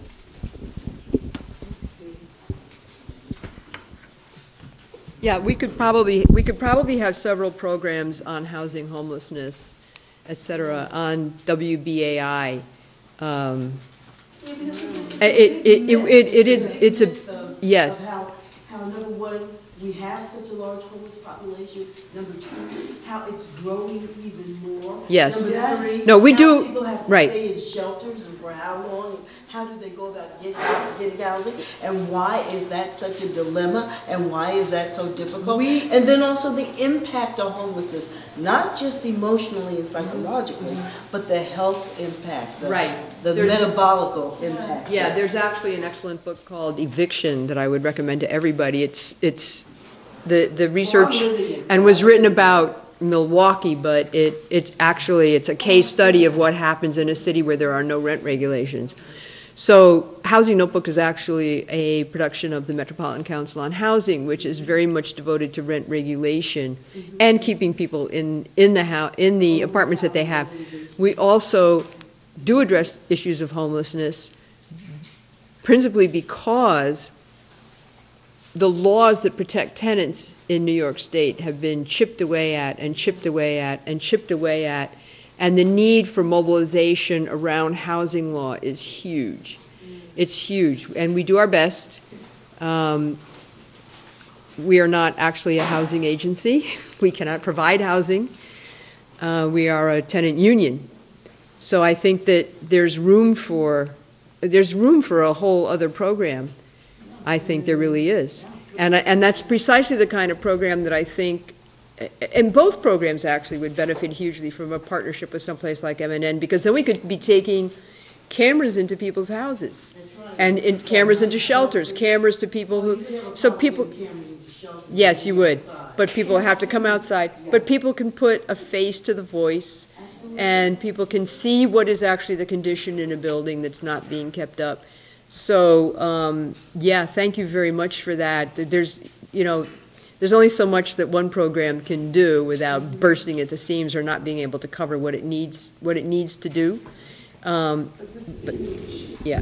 Yeah, we could probably, we could probably have several programs on housing homelessness, et cetera, on W B A I. Um, It, it, it, it, it is, it's a, yes. How, how number one, we have such a large homeless population. Number two, how it's growing even more. Yes. Number three, No, we how do- people have to right. stay in shelters and for how long? How do they go about getting, getting housing? And why is that such a dilemma? And why is that so difficult? We- and then also the impact of homelessness, not just emotionally and psychologically, but the health impact, the, Right. the There's- metabolical impact. Yeah, there's actually an excellent book called Eviction that I would recommend to everybody. It's, it's, the, the research, living it, and was written about Milwaukee, but it, it's actually, it's a case study of what happens in a city where there are no rent regulations. So Housing Notebook is actually a production of the Metropolitan Council on Housing, which is very much devoted to rent regulation and keeping people in, in, the, house, in the apartments that they have. We also do address issues of homelessness, principally because the laws that protect tenants in New York State have been chipped away at and chipped away at and chipped away at, and the need for mobilization around housing law is huge. It's huge, and we do our best. Um, we are not actually a housing agency. We cannot provide housing. Uh, we are a tenant union. So I think that there's room for, there's room for a whole other program. I think there really is. And, and that's precisely the kind of program that I think, and both programs actually would benefit hugely from a partnership with someplace like M N N, because then we could be taking cameras into people's houses and in, cameras into shelters, cameras to people who, so people, yes, you would, but people have to come outside, but people can put a face to the voice, and people can see what is actually the condition in a building that's not being kept up. So, um, yeah, thank you very much for that. There's, you know, there's only so much that one program can do without bursting at the seams or not being able to cover what it needs, what it needs to do. Um, but, yeah.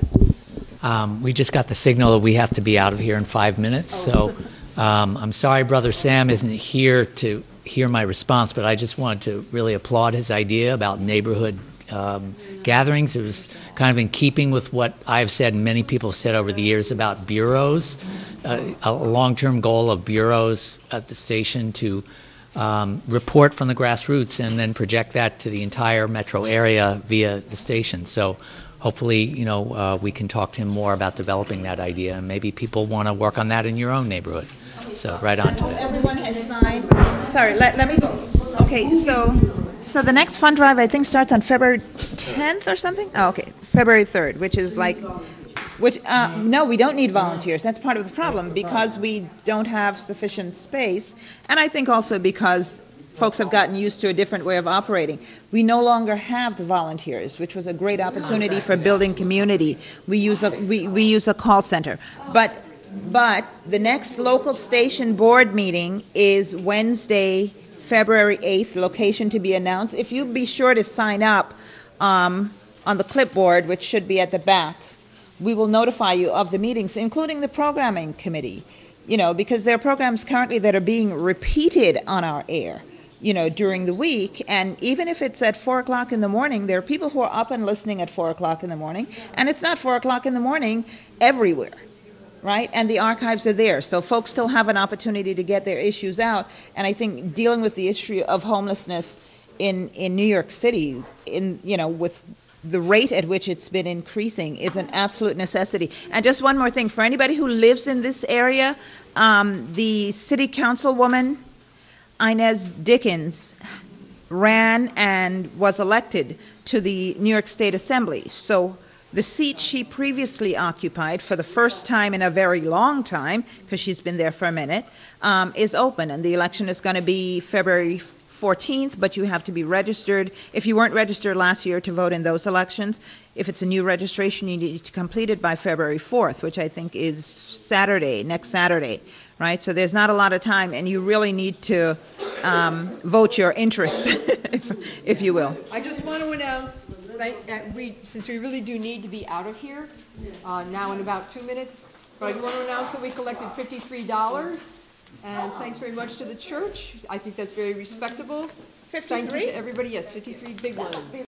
Um, we just got the signal that we have to be out of here in five minutes, so um, I'm sorry Brother Sam isn't here to hear my response, but I just wanted to really applaud his idea about neighborhood um, gatherings. It was kind of in keeping with what I've said and many people have said over the years about bureaus, uh, a long-term goal of bureaus at the station to um, report from the grassroots and then project that to the entire metro area via the station. So hopefully, you know, uh, we can talk to him more about developing that idea, and maybe people want to work on that in your own neighborhood. So right on to that. Everyone has signed. Sorry, let, let me just, okay, so, so the next fund drive I think starts on February tenth or something? Oh, okay, February third, which is like, which, uh, no, we don't need volunteers. That's part of the problem, because we don't have sufficient space, and I think also because folks have gotten used to a different way of operating. We no longer have the volunteers, which was a great opportunity for building community. We use a, we, we use a call center. But, but the next local station board meeting is Wednesday, February eighth, location to be announced. If you be sure to sign up um, on the clipboard, which should be at the back, we will notify you of the meetings, including the programming committee, you know, because there are programs currently that are being repeated on our air, you know, during the week, and even if it's at four o'clock in the morning, there are people who are up and listening at four o'clock in the morning, and it's not four o'clock in the morning everywhere, right? And the archives are there, so folks still have an opportunity to get their issues out, and I think dealing with the issue of homelessness in, in New York City, in, you know, with the rate at which it's been increasing is an absolute necessity. And just one more thing, for anybody who lives in this area, um, the city councilwoman, Inez Dickens, ran and was elected to the New York State Assembly. So the seat she previously occupied for the first time in a very long time, because she's been there for a minute, um, is open, and the election is going to be February fourteenth, but you have to be registered. If you weren't registered last year to vote in those elections, if it's a new registration, you need to complete it by February fourth, which I think is Saturday, next Saturday. Right, so there's not a lot of time, and you really need to um, vote your interests, if, if you will. I just want to announce that, that we, since we really do need to be out of here uh, now in about two minutes, but I do want to announce that we collected fifty-three dollars, and thanks very much to the church. I think that's very respectable. fifty-three? Thank you to everybody. Yes, fifty-three big ones.